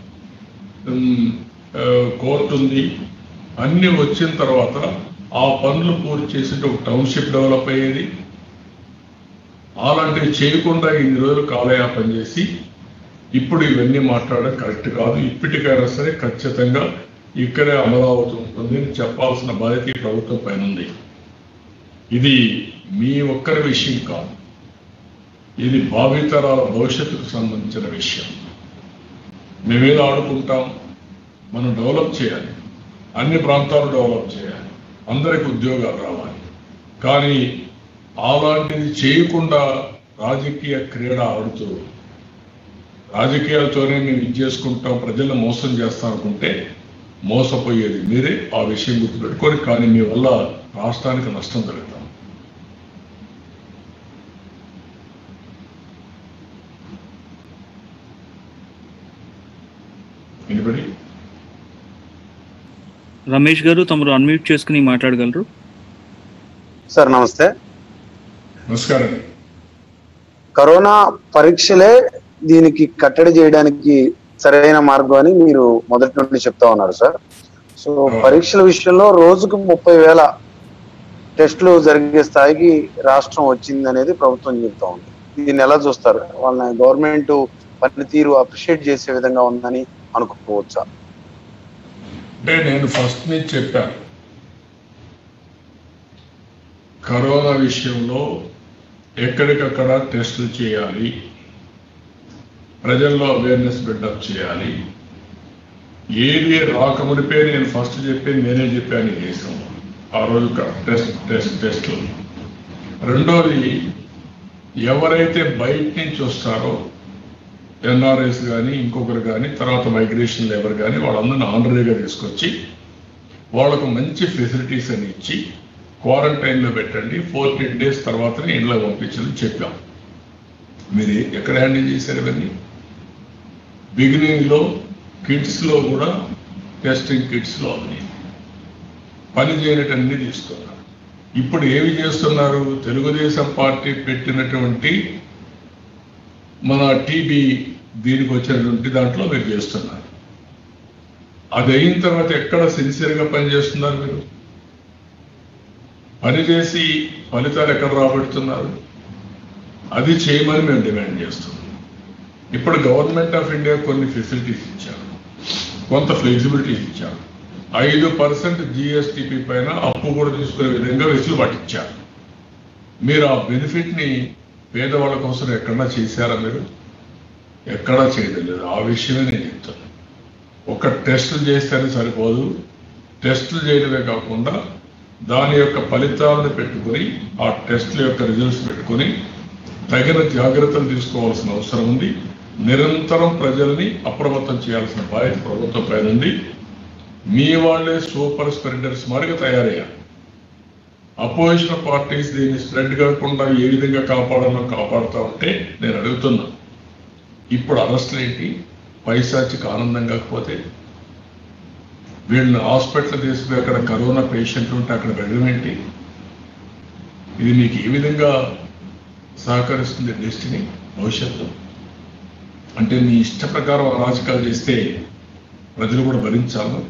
కోర్టు ఉంది. అన్ని వచ్చిన తర్వాత ఆ పనులు పూర్తి చేసి ఒక టౌన్షిప్ డెవలప్ అయ్యేది. అలాంటివి చేయకుండా ఇన్ని రోజులు కాలయాపన చేసి ఇప్పుడు ఇవన్నీ మాట్లాడడం కరెక్ట్ కాదు. ఇప్పటికైనా సరే ఖచ్చితంగా ఇక్కడే అమరావతి ఉంటుంది అని చెప్పాల్సిన బాధ్యత ఈ ప్రభుత్వం పైన ఉంది. ఇది మీ ఒక్కరి విషయం కాదు, ఇది భావితరాల భవిష్యత్తుకు సంబంధించిన విషయం. మేమేదో ఆడుకుంటాం, మనం డెవలప్ చేయాలి, అన్ని ప్రాంతాలు డెవలప్ చేయాలి, అందరికి ఉద్యోగాలు రావాలి. కానీ అలాంటిది చేయకుండా రాజకీయ క్రీడ ఆడుతూ రాజకీయాలతోనే మేము ఇది చేసుకుంటాం, ప్రజలను మోసం చేస్తాం అనుకుంటే మోసపోయేది మీరే. ఆ విషయం గుర్తుపెట్టుకొని, కానీ మీ వల్ల రాష్ట్రానికి నష్టం జరుగుతాం. ఎనిబడి? రమేష్ గారు, తమరు అన్మ్యూట్ చేసుకుని మాట్లాడగలరు. సార్ నమస్తే. నమస్కారం. కరోనా పరీక్షలే దీనికి కట్టడి చేయడానికి సరైన మార్గం అని మీరు మొదటి నుండి చెప్తా ఉన్నారు సార్. సో పరీక్షల విషయంలో రోజుకు 30,000 టెస్టులు జరిగే స్థాయికి రాష్ట్రం వచ్చింది అనేది ప్రభుత్వం చెప్తా ఉంది. దీన్ని ఎలా చూస్తారు? వాళ్ళని గవర్నమెంట్ పనితీరు అప్రిషియేట్ చేసే విధంగా ఉందని అనుకోవచ్చా? అంటే నేను ఫస్ట్ నుంచి చెప్పాను, కరోనా విషయంలో ఎక్కడికక్కడ టెస్టులు చేయాలి, ప్రజల్లో అవేర్నెస్ బిల్డప్ చేయాలి. ఏది రాకమునిపే నేను ఫస్ట్ చెప్పేది నేనే చెప్పాను చేసాం ఆ రోజు టెస్ట్లు. రెండోది, ఎవరైతే బయట నుంచి వస్తారో ఎన్ఆర్ఐస్ కానీ ఇంకొకరు కానీ తర్వాత మైగ్రేషన్ లేబర్ కానీ వాళ్ళందరినీ ఆనరీగా తీసుకొచ్చి వాళ్ళకు మంచి ఫెసిలిటీస్ అని ఇచ్చి క్వారంటైన్లో పెట్టండి, 14 days తర్వాతనే ఇంట్లో పంపించని చెప్పాం. మీరు ఎక్కడ హ్యాండిల్ చేశారు ఇవన్నీ? బిగినింగ్లో కిడ్స్లో కూడా టెస్టింగ్ కిట్స్లో ఉన్నాయి, పని చేయనటన్నీ తీసుకున్నారు. ఇప్పుడు ఏమి చేస్తున్నారు? తెలుగుదేశం పార్టీ పెట్టినటువంటి మన టీబీ దీనికి వచ్చినటువంటి దాంట్లో మీరు చేస్తున్నారు. అది అయిన తర్వాత ఎక్కడ సిన్సియర్గా పనిచేస్తున్నారు? మీరు పనిచేసి ఫలితాలు ఎక్కడ రాబడుతున్నారు? అది చేయమని మేము డిమాండ్ చేస్తున్నాం. ఇప్పుడు గవర్నమెంట్ ఆఫ్ ఇండియా కొన్ని ఫెసిలిటీస్ ఇచ్చారు, కొంత ఫ్లెక్సిబిలిటీస్ ఇచ్చారు. 5% GSTP పైన అప్పు కూడా తీసుకునే విధంగా వెసులుబాటు ఇచ్చారు. మీరు ఆ బెనిఫిట్ని పేదవాళ్ళ కోసం ఎక్కడా చేశారా? మీరు ఎక్కడా చేయలేదు. ఆ విషయమే నేను చెప్తాను. ఒక టెస్టులు చేస్తేనే సరిపోదు, టెస్టులు చేయడమే కాకుండా దాని యొక్క ఫలితాలను పెట్టుకొని ఆ టెస్టుల యొక్క రిజల్ట్స్ పెట్టుకొని తగిన జాగ్రత్తలు తీసుకోవాల్సిన అవసరం ఉంది. నిరంతరం ప్రజల్ని అప్రమత్తం చేయాల్సిన బాధ్యత ప్రభుత్వం పైన ఉంది. మీ వాళ్ళే సూపర్ స్ప్రెడర్స్ మారిగా తయారయ్యారు. అపోజిషన్ పార్టీస్ దీన్ని స్ప్రెడ్ కాకుండా ఏ విధంగా కాపాడాలో కాపాడుతూ ఉంటే నేను అడుగుతున్నా, ఇప్పుడు అరెస్టులు ఏంటి? పైశాచిక ఆనందం కాకపోతే వీళ్ళని హాస్పిటల్ తీసుకుని అక్కడ కరోనా పేషెంట్లు ఉంటే అక్కడ వెళ్ళడం ఏంటి? ఇది మీకు ఏ విధంగా సహకరిస్తుంది డెస్టినీ భవిష్యత్తు? అంటే మీ ఇష్ట ప్రకారం అరాచకాలు చేస్తే ప్రజలు కూడా భరించాలి.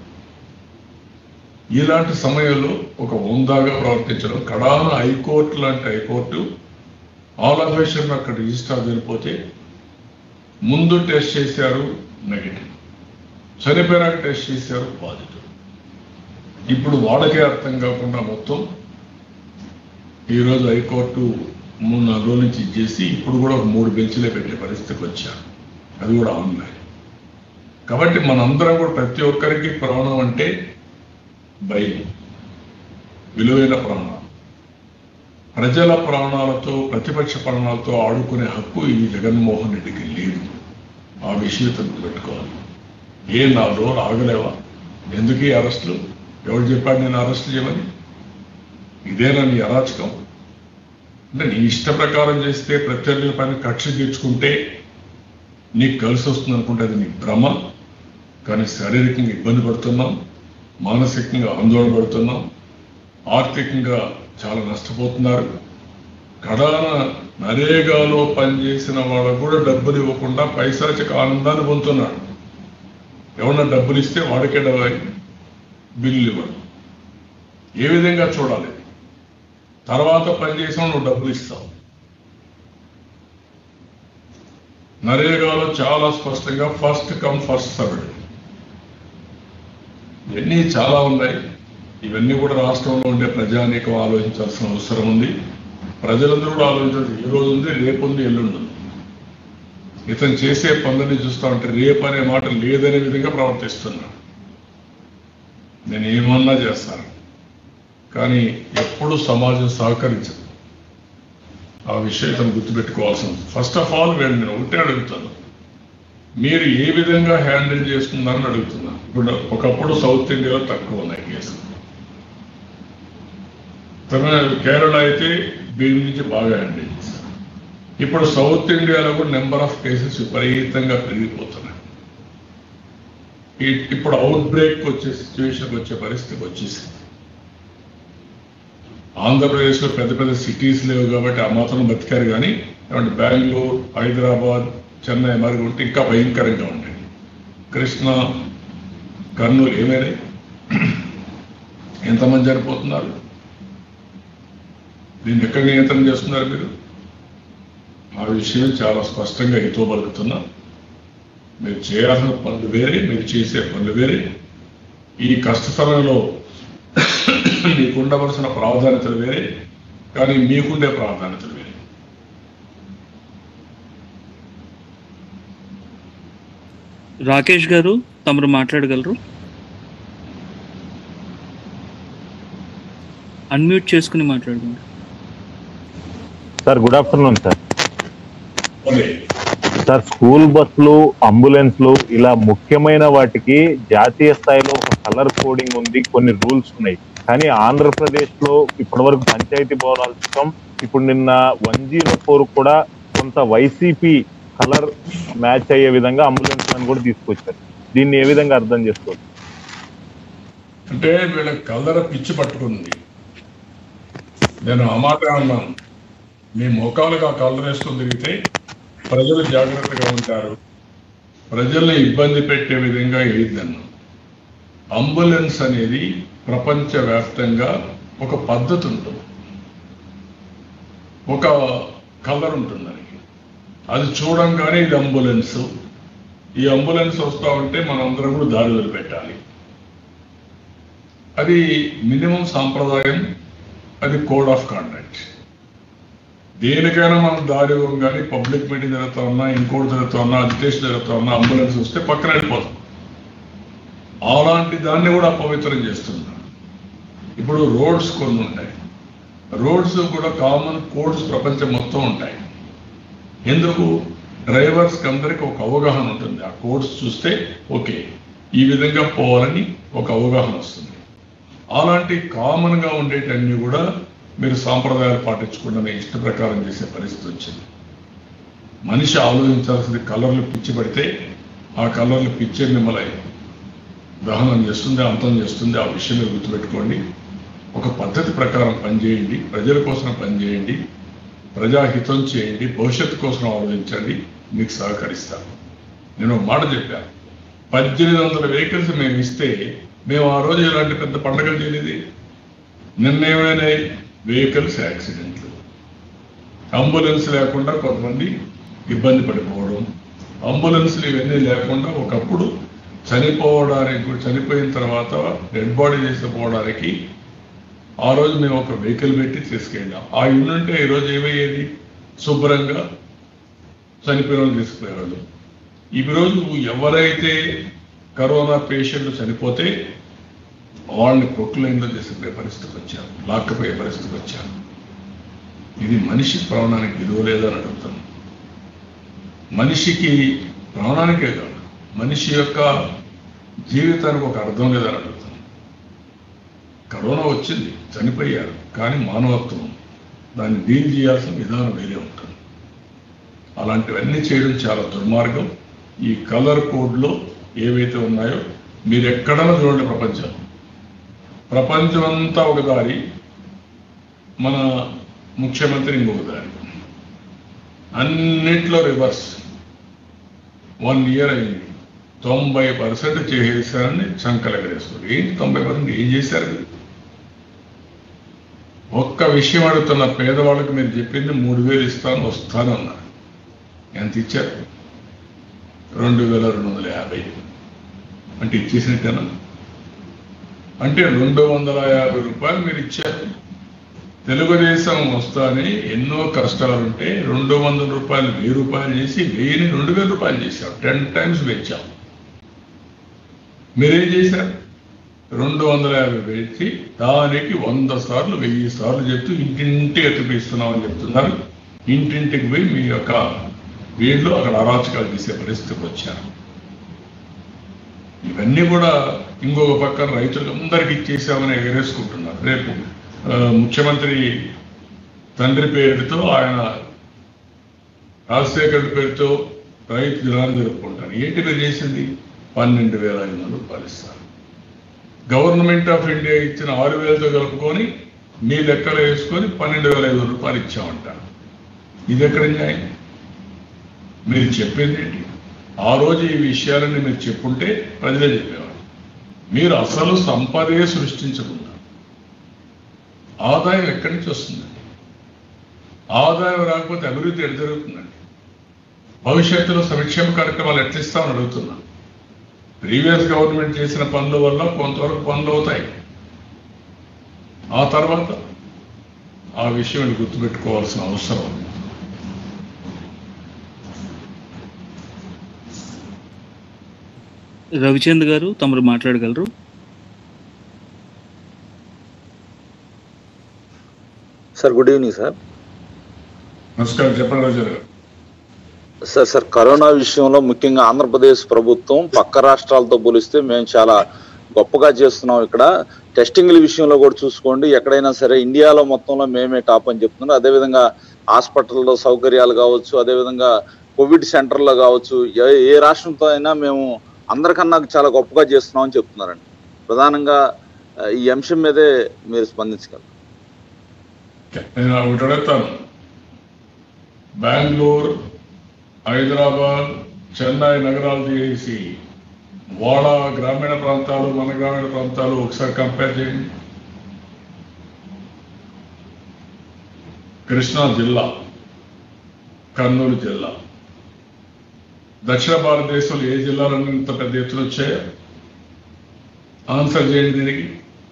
ఇలాంటి సమయంలో ఒక హోందాగా ప్రవర్తించడం, కడాన హైకోర్టు లాంటి హైకోర్టు ఆల్ అఫీషియల్ అక్కడ రిజిస్టర్ జరిగిపోతే ముందు టెస్ట్ చేశారు నెగిటివ్, చనిపోయినాక టెస్ట్ చేశారు పాజిటివ్. ఇప్పుడు వాళ్ళకే అర్థం కాకుండా మొత్తం ఈరోజు హైకోర్టు 3-4 రోజుల నుంచి ఇచ్చేసి ఇప్పుడు కూడా ఒక 3 బెంచ్లే పెట్టే పరిస్థితికి వచ్చారు, అది కూడా ఆన్లైన్. కాబట్టి మనందరం కూడా ప్రతి ఒక్కరికి ప్రాణం అంటే భయం, విలువైన ప్రాణాలు. ప్రజల ప్రాణాలతో ప్రతిపక్ష ప్రాణాలతో ఆడుకునే హక్కు ఈ జగన్మోహన్ రెడ్డికి లేదు. ఆ విషయం పెట్టుకోవాలి. 4 రోజులు ఆగలేవా? ఎందుకు ఈ అరెస్టులు? ఎవరు చెప్పాడు నేను అరెస్ట్ చేయమని? ఇదేనా నీ అరాచకం? అంటే నీ ఇష్ట ప్రకారం చేస్తే ప్రత్యర్థుల పైన కక్ష తీర్చుకుంటే నీకు కలిసి వస్తుంది అనుకుంటే అది నీ భ్రమ. కానీ శారీరకంగా ఇబ్బంది పడుతున్నాం, మానసికంగా ఆందోళన పడుతున్నాం, ఆర్థికంగా చాలా నష్టపోతున్నారు. కడాన నరేగాలో పనిచేసిన వాళ్ళకు కూడా డబ్బులు ఇవ్వకుండా పైశాచిక ఆనందాన్ని పొందుతున్నాడు. ఎవరన్నా డబ్బులు ఇస్తే వాడికే బిల్లులు ఇవ్వడం. ఏ విధంగా చూడాలి? తర్వాత పనిచేసిన నువ్వు డబ్బులు ఇస్తావు. నరేగాలో చాలా స్పష్టంగా ఫస్ట్ కమ్ ఫస్ట్ సర్వ్డ్. ఇవన్నీ చాలా ఉన్నాయి. ఇవన్నీ కూడా రాష్ట్రంలో ఉండే ప్రజానీకం ఆలోచించాల్సిన అవసరం ఉంది. ప్రజలందరూ కూడా ఆలోచించాల్సి ఈ రోజు ఉంది, రేపు ఉంది, ఎల్లుండి ఉంది. ఇతను చేసే పనులని చూస్తా ఉంటే రేపు అనే మాట లేదనే విధంగా ప్రవర్తిస్తున్నాడు. నేను ఏమన్నా చేస్తాను, కానీ ఎప్పుడు సమాజం సహకరించదు. ఆ విషయం తను గుర్తుపెట్టుకోవాల్సింది. ఫస్ట్ ఆఫ్ ఆల్ నేను ఒకటే అడుగుతాను, మీరు ఏ విధంగా హ్యాండిల్ చేస్తున్నారని అడుగుతున్నా. ఇప్పుడు ఒకప్పుడు సౌత్ ఇండియాలో తక్కువ ఉన్నాయి కేసులు, కేరళ అయితే దీని నుంచి బాగా హ్యాండిల్ చేశారు. ఇప్పుడు సౌత్ ఇండియాలో కూడా నెంబర్ ఆఫ్ కేసెస్ విపరీతంగా పెరిగిపోతున్నాయి. ఇప్పుడు అవుట్ బ్రేక్ వచ్చే సిచ్యువేషన్కి వచ్చే పరిస్థితికి వచ్చేసింది. ఆంధ్రప్రదేశ్లో పెద్ద పెద్ద సిటీస్ లేవు కాబట్టి ఆ మాత్రం బతికారు. కానీ ఏమంటే బెంగళూరు, హైదరాబాద్, చెన్నై మరి ఉంటే ఇంకా భయంకరంగా ఉంటాయి. కృష్ణా, కర్నూలు ఏమైనాయి? ఎంతమంది చనిపోతున్నారు? దీన్ని ఎక్కడ నియంత్రణ చేస్తున్నారు మీరు? ఆ విషయం చాలా స్పష్టంగా హితో పలుకుతున్నా. మీరు చేయాల్సిన పనులు వేరే, మీరు చేసే పనులు వేరే. ఈ కష్ట సమయంలో మీకుండవలసిన ప్రాధాన్యతలు వేరే, కానీ మీకుండే ప్రాధాన్యతలు వేరే. రాకేష్ గారు, తమరు మాట్లాడగలరు? అన్మ్యూట్ చేసుకుని మాట్లాడుకోండి. Sir good afternoon sir. అదే సార్ స్కూల్ బస్సులు, అంబులెన్స్లు ఇలా ముఖ్యమైన వాటికి జాతీయ స్థాయిలో ఒక కలర్ కోడింగ్ ఉంది, కొన్ని రూల్స్ ఉన్నాయి. కానీ ఆంధ్రప్రదేశ్ లో ఇప్పటి వరకు పంచాయతీ భవనాల చట్టం, ఇప్పుడు నిన్న 104 కూడా కొంత వైసీపీ కలర్ మ్యాచ్ అయ్యే విధంగా అంబులెన్స్ అని కూడా తీసుకొచ్చారు. దీన్ని ఏ విధంగా అర్థం చేసుకోవచ్చు? అంటే వీళ్ళ కలర్ పిచ్చి పట్టుకుంది. నేను ఆ మాట అన్నాను, మీ మోకాలుగా కలర్ వేసుకుని తిరిగితే ప్రజలు జాగ్రత్తగా ఉంటారు, ప్రజల్ని ఇబ్బంది పెట్టే విధంగా వేయద్దన్నాను. అంబులెన్స్ అనేది ప్రపంచవ్యాప్తంగా ఒక పద్ధతి ఉంటుంది, ఒక కలర్ ఉంటుంది దానికి. అది చూడంగానే ఇది అంబులెన్స్, ఈ అంబులెన్స్ వస్తూ ఉంటే మనందరం కూడా దారి వదిలిపెట్టాలి. అది మినిమం సాంప్రదాయం, అది కోడ్ ఆఫ్ కాండక్ట్. దేనికైనా మనం దారి ఇవ్వగానే పబ్లిక్ మీటింగ్ జరుగుతూ ఉన్నా, ఇంకోటి జరుగుతూ ఉన్నా, అజిటేషన్ జరుగుతూ ఉన్నా, అంబులెన్స్ వస్తే పక్కన వెళ్ళిపోతాం. అలాంటి దాన్ని కూడా అపవిత్రం చేస్తున్నాం. ఇప్పుడు రోడ్స్ కొన్ని ఉంటాయి, రోడ్స్ కూడా కామన్ కోడ్స్ ప్రపంచం మొత్తం ఉంటాయి. ఎందుకు? డ్రైవర్స్కి అందరికీ ఒక అవగాహన ఉంటుంది. ఆ కోడ్స్ చూస్తే ఓకే ఈ విధంగా పోవాలని ఒక అవగాహన వస్తుంది. అలాంటి కామన్గా ఉండేటన్నీ కూడా మీరు సాంప్రదాయాలు పాటించకుండా మీ ఇష్ట ప్రకారం చేసే పరిస్థితి వచ్చింది. మనిషి ఆలోచించాల్సింది, కలర్లు పిచ్చి పడితే ఆ కలర్లు పిచ్చే మిమ్మల్ని దహనం చేస్తుంది, అంతం చేస్తుంది. ఆ విషయం మీరు గుర్తుపెట్టుకోండి. ఒక పద్ధతి ప్రకారం పనిచేయండి, ప్రజల కోసం పనిచేయండి, ప్రజాహితం చేయండి, భవిష్యత్తు కోసం ఆలోచించండి, మీకు సహకరిస్తాను. నేను ఒక మాట చెప్పాను, 1800 వెహికల్స్ మేము ఇస్తే మేము ఆ రోజు ఇలాంటి పెద్ద పండుగలు చేయలేదు. నిన్నేమైనా వెహికల్స్ యాక్సిడెంట్లు, అంబులెన్స్ లేకుండా కొంతమంది ఇబ్బంది పడిపోవడం, అంబులెన్స్లు ఇవన్నీ లేకుండా ఒకప్పుడు చనిపోవడానికి, చనిపోయిన తర్వాత డెడ్ బాడీ తీసుకుపోవడానికి ఆ రోజు మేము ఒక వెహికల్ పెట్టి తీసుకెళ్ళాం. ఆ యూనిట్ ఈరోజు ఏమయ్యేది? శుభ్రంగా చనిపోయిన వాళ్ళు తీసుకుపోయేవాళ్ళు. ఈరోజు ఎవరైతే కరోనా పేషెంట్లు చనిపోతే వాళ్ళని ప్రొక్లైన్లో తీసుకుపోయే పరిస్థితికి వచ్చారు, లాక్కపోయే పరిస్థితికి వచ్చారు. ఇది మనిషి ప్రాణానికి విలువ లేదని అడుగుతాను. మనిషికి ప్రాణానికే కాదు, మనిషి యొక్క జీవితానికి ఒక అర్థం లేదని అడుగుతాను. కరోనా వచ్చింది, చనిపోయారు, కానీ మానవత్వం, దాన్ని డీల్ చేయాల్సిన విధానం వేరే ఉంటుంది. అలాంటివన్నీ చేయడం చాలా దుర్మార్గం. ఈ కలర్ కోడ్లో ఏవైతే ఉన్నాయో మీరు ఎక్కడన్నా చూడండి, ప్రపంచం అంతా ఒక దారి, మన ముఖ్యమంత్రి ఇంకొక దారి, అన్నిట్లో రివర్స్. 1 ఇయర్ అయింది, 90% చేసేసారని చంకలెగరేస్తారు. ఏంటి 90%? ఏం చేశారు? ఒక్క విషయం అడుగుతున్న, పేదవాళ్ళకి మీరు చెప్పింది 3000 ఇస్తాను వస్తాను అన్నారు. ఎంత ఇచ్చారు? 2250. అంటే ఇచ్చేసినట్టేనా? అంటే 250 రూపాయలు మీరు ఇచ్చారు. తెలుగుదేశం వస్తానే ఎన్నో కష్టాలుంటే 200 రూపాయలు 1000 రూపాయలు చేసి 1000ని 2000 రూపాయలు చేశారు. 10 టైమ్స్ పెంచాం. మీరేం చేశారు? 250 పెంచి దానికి 100 సార్లు 1000 సార్లు చెప్తూ ఇంటింటికి ఎత్తుపిస్తున్నామని చెప్తున్నారు. ఇంటింటికి పోయి మీ యొక్క వీళ్ళు అక్కడ అరాచకాలు చేసే పరిస్థితికి వచ్చారు. ఇవన్నీ కూడా ఇంకొక పక్కన రైతులందరికీ ఇచ్చేసామని ఎగరేసుకుంటున్నారు. రేపు ముఖ్యమంత్రి తండ్రి పేరుతో, ఆయన రాజశేఖర్ పేరుతో రైతు దినాన్ని జరుపుకుంటారు. ఏంటి మీరు చేసింది? 12,500 రూపాయలు ఇస్తారు. గవర్నమెంట్ ఆఫ్ ఇండియా ఇచ్చిన 6,000తో కలుపుకొని మీ లెక్కలు వేసుకొని 12,500 రూపాయలు ఇచ్చామంటారు. ఇది ఎక్కడ న్యాయం? మీరు చెప్పింది ఏంటి? ఆ రోజు ఈ విషయాలన్నీ మీరు చెప్పుంటే ప్రజలే చెప్పేవారు. మీరు అసలు సంపదే సృష్టించకుండా ఆదాయం ఎక్కడి నుంచి వస్తుందండి? ఆదాయం రాకపోతే అభివృద్ధి ఎక్కడ జరుగుతుందండి? భవిష్యత్తులో సంక్షేమ కార్యక్రమాలు ఎట్లా ఇస్తామని అడుగుతున్నాను. ప్రీవియస్ గవర్నమెంట్ చేసిన పనుల వల్ల కొంతవరకు పనులు అవుతాయి. ఆ తర్వాత ఆ విషయం గుర్తుపెట్టుకోవాల్సిన అవసరం ఉంది. రవిచంద్ గారు తమరు మాట్లాడగలరు. Sir good evening sir. నమస్కారం, చెప్పండి రాజు గారు. సార్ కరోనా విషయంలో ముఖ్యంగా ఆంధ్రప్రదేశ్ ప్రభుత్వం పక్క రాష్ట్రాలతో పోలిస్తే మేము చాలా గొప్పగా చేస్తున్నాం. ఇక్కడ టెస్టింగ్ల విషయంలో కూడా చూసుకోండి, ఎక్కడైనా సరే ఇండియాలో మొత్తంలో మేమే టాప్ అని చెప్తున్నారు. అదేవిధంగా హాస్పిటల్లో సౌకర్యాలు కావచ్చు, అదేవిధంగా కోవిడ్ సెంటర్లో కావచ్చు, ఏ రాష్ట్రంతో అయినా మేము అందరికన్నా చాలా గొప్పగా చేస్తున్నాం అని చెప్తున్నారండి. ప్రధానంగా ఈ అంశం మీదే మీరు స్పందించగలరు. నేను ఒకటి అడుగుతాను. బెంగళూరు, హైదరాబాద్, చెన్నై నగరాలు చేసి వాళ్ళ గ్రామీణ ప్రాంతాలు మన గ్రామీణ ప్రాంతాలు ఒకసారి కంపేర్ చేయండి. కృష్ణా జిల్లా, కర్నూలు జిల్లా, దక్షిణ భారతదేశంలో ఏ జిల్లాలన్నీ ఇంత పెద్ద ఎత్తున వచ్చాయో ఆన్సర్ చేయండి. దీనికి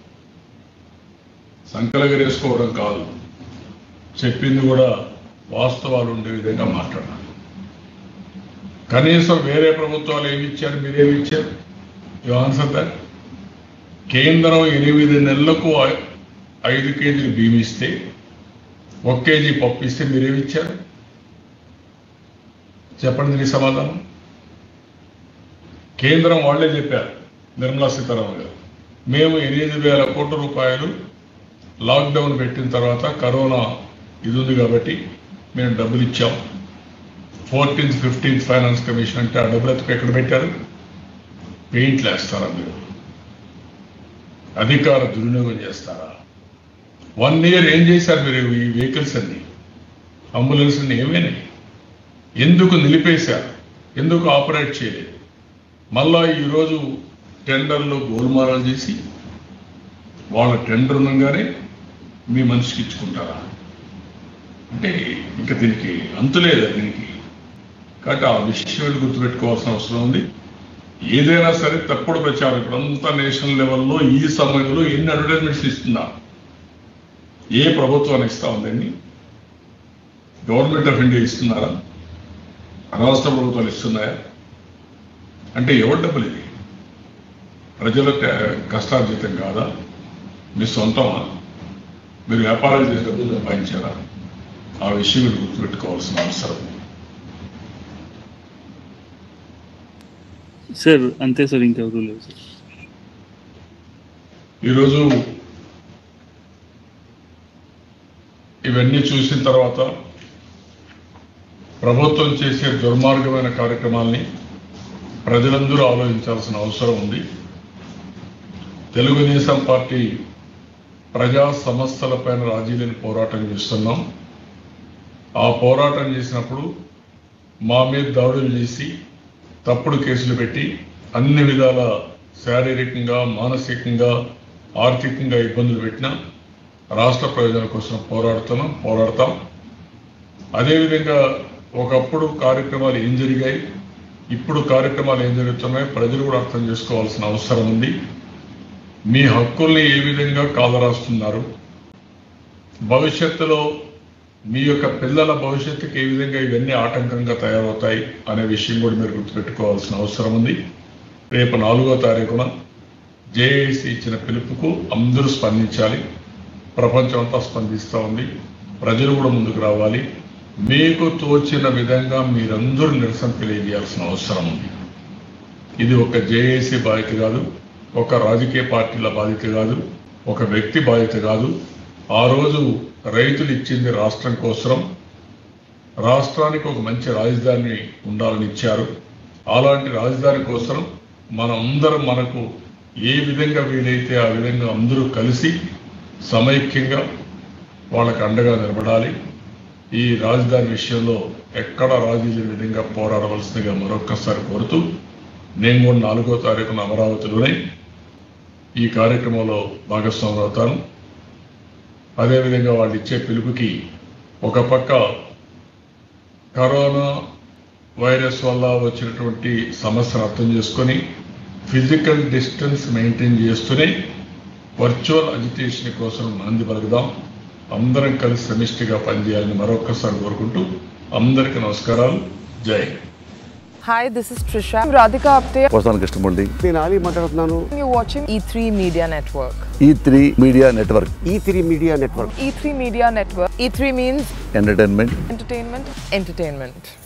సంకలగరేసుకోవడం కాదు, చెప్పింది కూడా వాస్తవాలు ఉండే విధంగా మాట్లాడాలి. కనీసం వేరే ప్రభుత్వాలు ఏమి ఇచ్చారు, మీరేమి ఇచ్చారు? You answer that. కేంద్రం 8 నెలలకు 5 కేజీలు బియ్యం ఇస్తే 1 కేజీ పప్పు ఇస్తే మీరేమి ఇచ్చారు? చెప్పండి దీనికి సమాధానం. కేంద్రం వాళ్లే చెప్పారు, నిర్మలా సీతారామన్ గారు, మేము 8,000 కోట్ల రూపాయలు లాక్డౌన్ పెట్టిన తర్వాత కరోనా ఇది ఉంది కాబట్టి మేము డబ్బులు ఇచ్చాం. 14th, 15th ఫైనాన్స్ కమిషన్ అంటే ఆ డబ్బులు ఎక్కడ పెట్టారు? పెయింట్లు వేస్తారా మీరు? అధికార దుర్వినియోగం చేస్తారా? 1 year ఏం చేశారు మీరు? ఈ వెహికల్స్ అన్ని, అంబులెన్స్ అన్ని ఏమైనాయి? ఎందుకు నిలిపేశారు? ఎందుకు ఆపరేట్ చేయలేదు? మళ్ళా ఈరోజు టెండర్లో గోల్మారాలు చేసి వాళ్ళ టెండర్ ఉండగానే మీ మనిషికి ఇచ్చుకుంటారా? అంటే ఇంకా దీనికి అంతులేదు దీనికి. కాబట్టి ఆ విషయాలు గుర్తుపెట్టుకోవాల్సిన అవసరం ఉంది. ఏదైనా సరే తప్పుడు ప్రచారం ఇప్పుడంతా నేషనల్ లెవెల్లో ఈ సమయంలో ఎన్ని అడ్వర్టైజ్మెంట్స్ ఇస్తున్నా? ఏ ప్రభుత్వాన్ని ఇస్తా ఉందండి? గవర్నమెంట్ ఆఫ్ ఇండియా ఇస్తున్నారా? రాష్ట్ర ప్రభుత్వాలు ఇస్తున్నాయా? అంటే ఎవరి డబ్బులు ఇది? ప్రజల కష్టార్జితం కాదా? మీ సొంతమా? మీరు వ్యాపారాలు చేసే డబ్బులు సంపాదించారా? ఆ విషయం మీరు గుర్తుపెట్టుకోవాల్సిన అవసరం. సార్ అంతే సార్, ఇంకెవరూ లేదు సార్. ఈరోజు ఇవన్నీ చూసిన తర్వాత ప్రభుత్వం చేసే దుర్మార్గమైన కార్యక్రమాల్ని ప్రజలందరూ ఆలోచించాల్సిన అవసరం ఉంది. తెలుగుదేశం పార్టీ ప్రజా సమస్యలపైన రాజీ లేని పోరాటం చేస్తున్నాం. ఆ పోరాటం చేసినప్పుడు మా మీద దాడులు చేసి తప్పుడు కేసులు పెట్టి అన్ని విధాల శారీరకంగా, మానసికంగా, ఆర్థికంగా ఇబ్బందులు పెట్టినా రాష్ట్ర ప్రయోజనాల కోసం పోరాడతాం. అదేవిధంగా ఒకప్పుడు కార్యక్రమాలు ఏం జరిగాయి, ఇప్పుడు కార్యక్రమాలు ఏం జరుగుతున్నాయి ప్రజలు కూడా అర్థం చేసుకోవాల్సిన అవసరం ఉంది. మీ హక్కుల్ని ఏ విధంగా కాలరాస్తున్నారు, భవిష్యత్తులో మీ యొక్క పిల్లల భవిష్యత్తుకి ఏ విధంగా ఇవన్నీ ఆటంకంగా తయారవుతాయి అనే విషయం కూడా మీరు గుర్తుపెట్టుకోవాల్సిన అవసరం ఉంది. రేపు 4వ తారీఖున జేఏసీ ఇచ్చిన పిలుపుకు అందరూ స్పందించాలి. ప్రపంచం అంతా స్పందిస్తూ ఉంది. ప్రజలు కూడా ముందుకు రావాలి. మీకు తోచిన విధంగా మీరందరూ నిరసన తెలియజేయాల్సిన అవసరం ఉంది. ఇది ఒక జేఏసీ బాధ్యత కాదు, ఒక రాజకీయ పార్టీల బాధ్యత కాదు, ఒక వ్యక్తి బాధ్యత కాదు. ఆ రోజు రైతులు ఇచ్చింది రాష్ట్రం కోసం, రాష్ట్రానికి ఒక మంచి రాజధాని ఉండాలని ఇచ్చారు. అలాంటి రాజధాని కోసం మనందరం మనకు ఏ విధంగా వీలైతే ఆ విధంగా అందరూ కలిసి సమైక్యంగా వాళ్ళకు అండగా నిలబడాలి. ఈ రాజధాని విషయంలో ఎక్కడ రాజీ లేని విధంగా పోరాడవలసిందిగా మరొక్కసారి కోరుతూ, నేను కూడా 4వ తారీఖున అమరావతిలోనే ఈ కార్యక్రమంలో భాగస్వామి అవుతాను. అదేవిధంగా వాళ్ళు ఇచ్చే పిలుపుకి ఒక పక్క కరోనా వైరస్ వల్ల వచ్చినటువంటి సమస్యను అర్థం చేసుకొని ఫిజికల్ డిస్టెన్స్ మెయింటైన్ చేస్తూనే వర్చువల్ అజిటేషన్ కోసం నాంది పలుకుదాం. అందరం కలిసి సమిష్టిగా పనిచేయాలని మరొక్కసారి కోరుకుంటూ అందరికీ నమస్కారాలు. జై Hind. Hi, this is Trisha. I'm Radhika Apte. వస్తాను కృష్ణమూర్తి. నేను ఆలీ మాట్లాడుతున్నాను. You're watching E3 Media Network. E3 media network. E3 media network. E3 Media Network. E3 means entertainment. entertainment.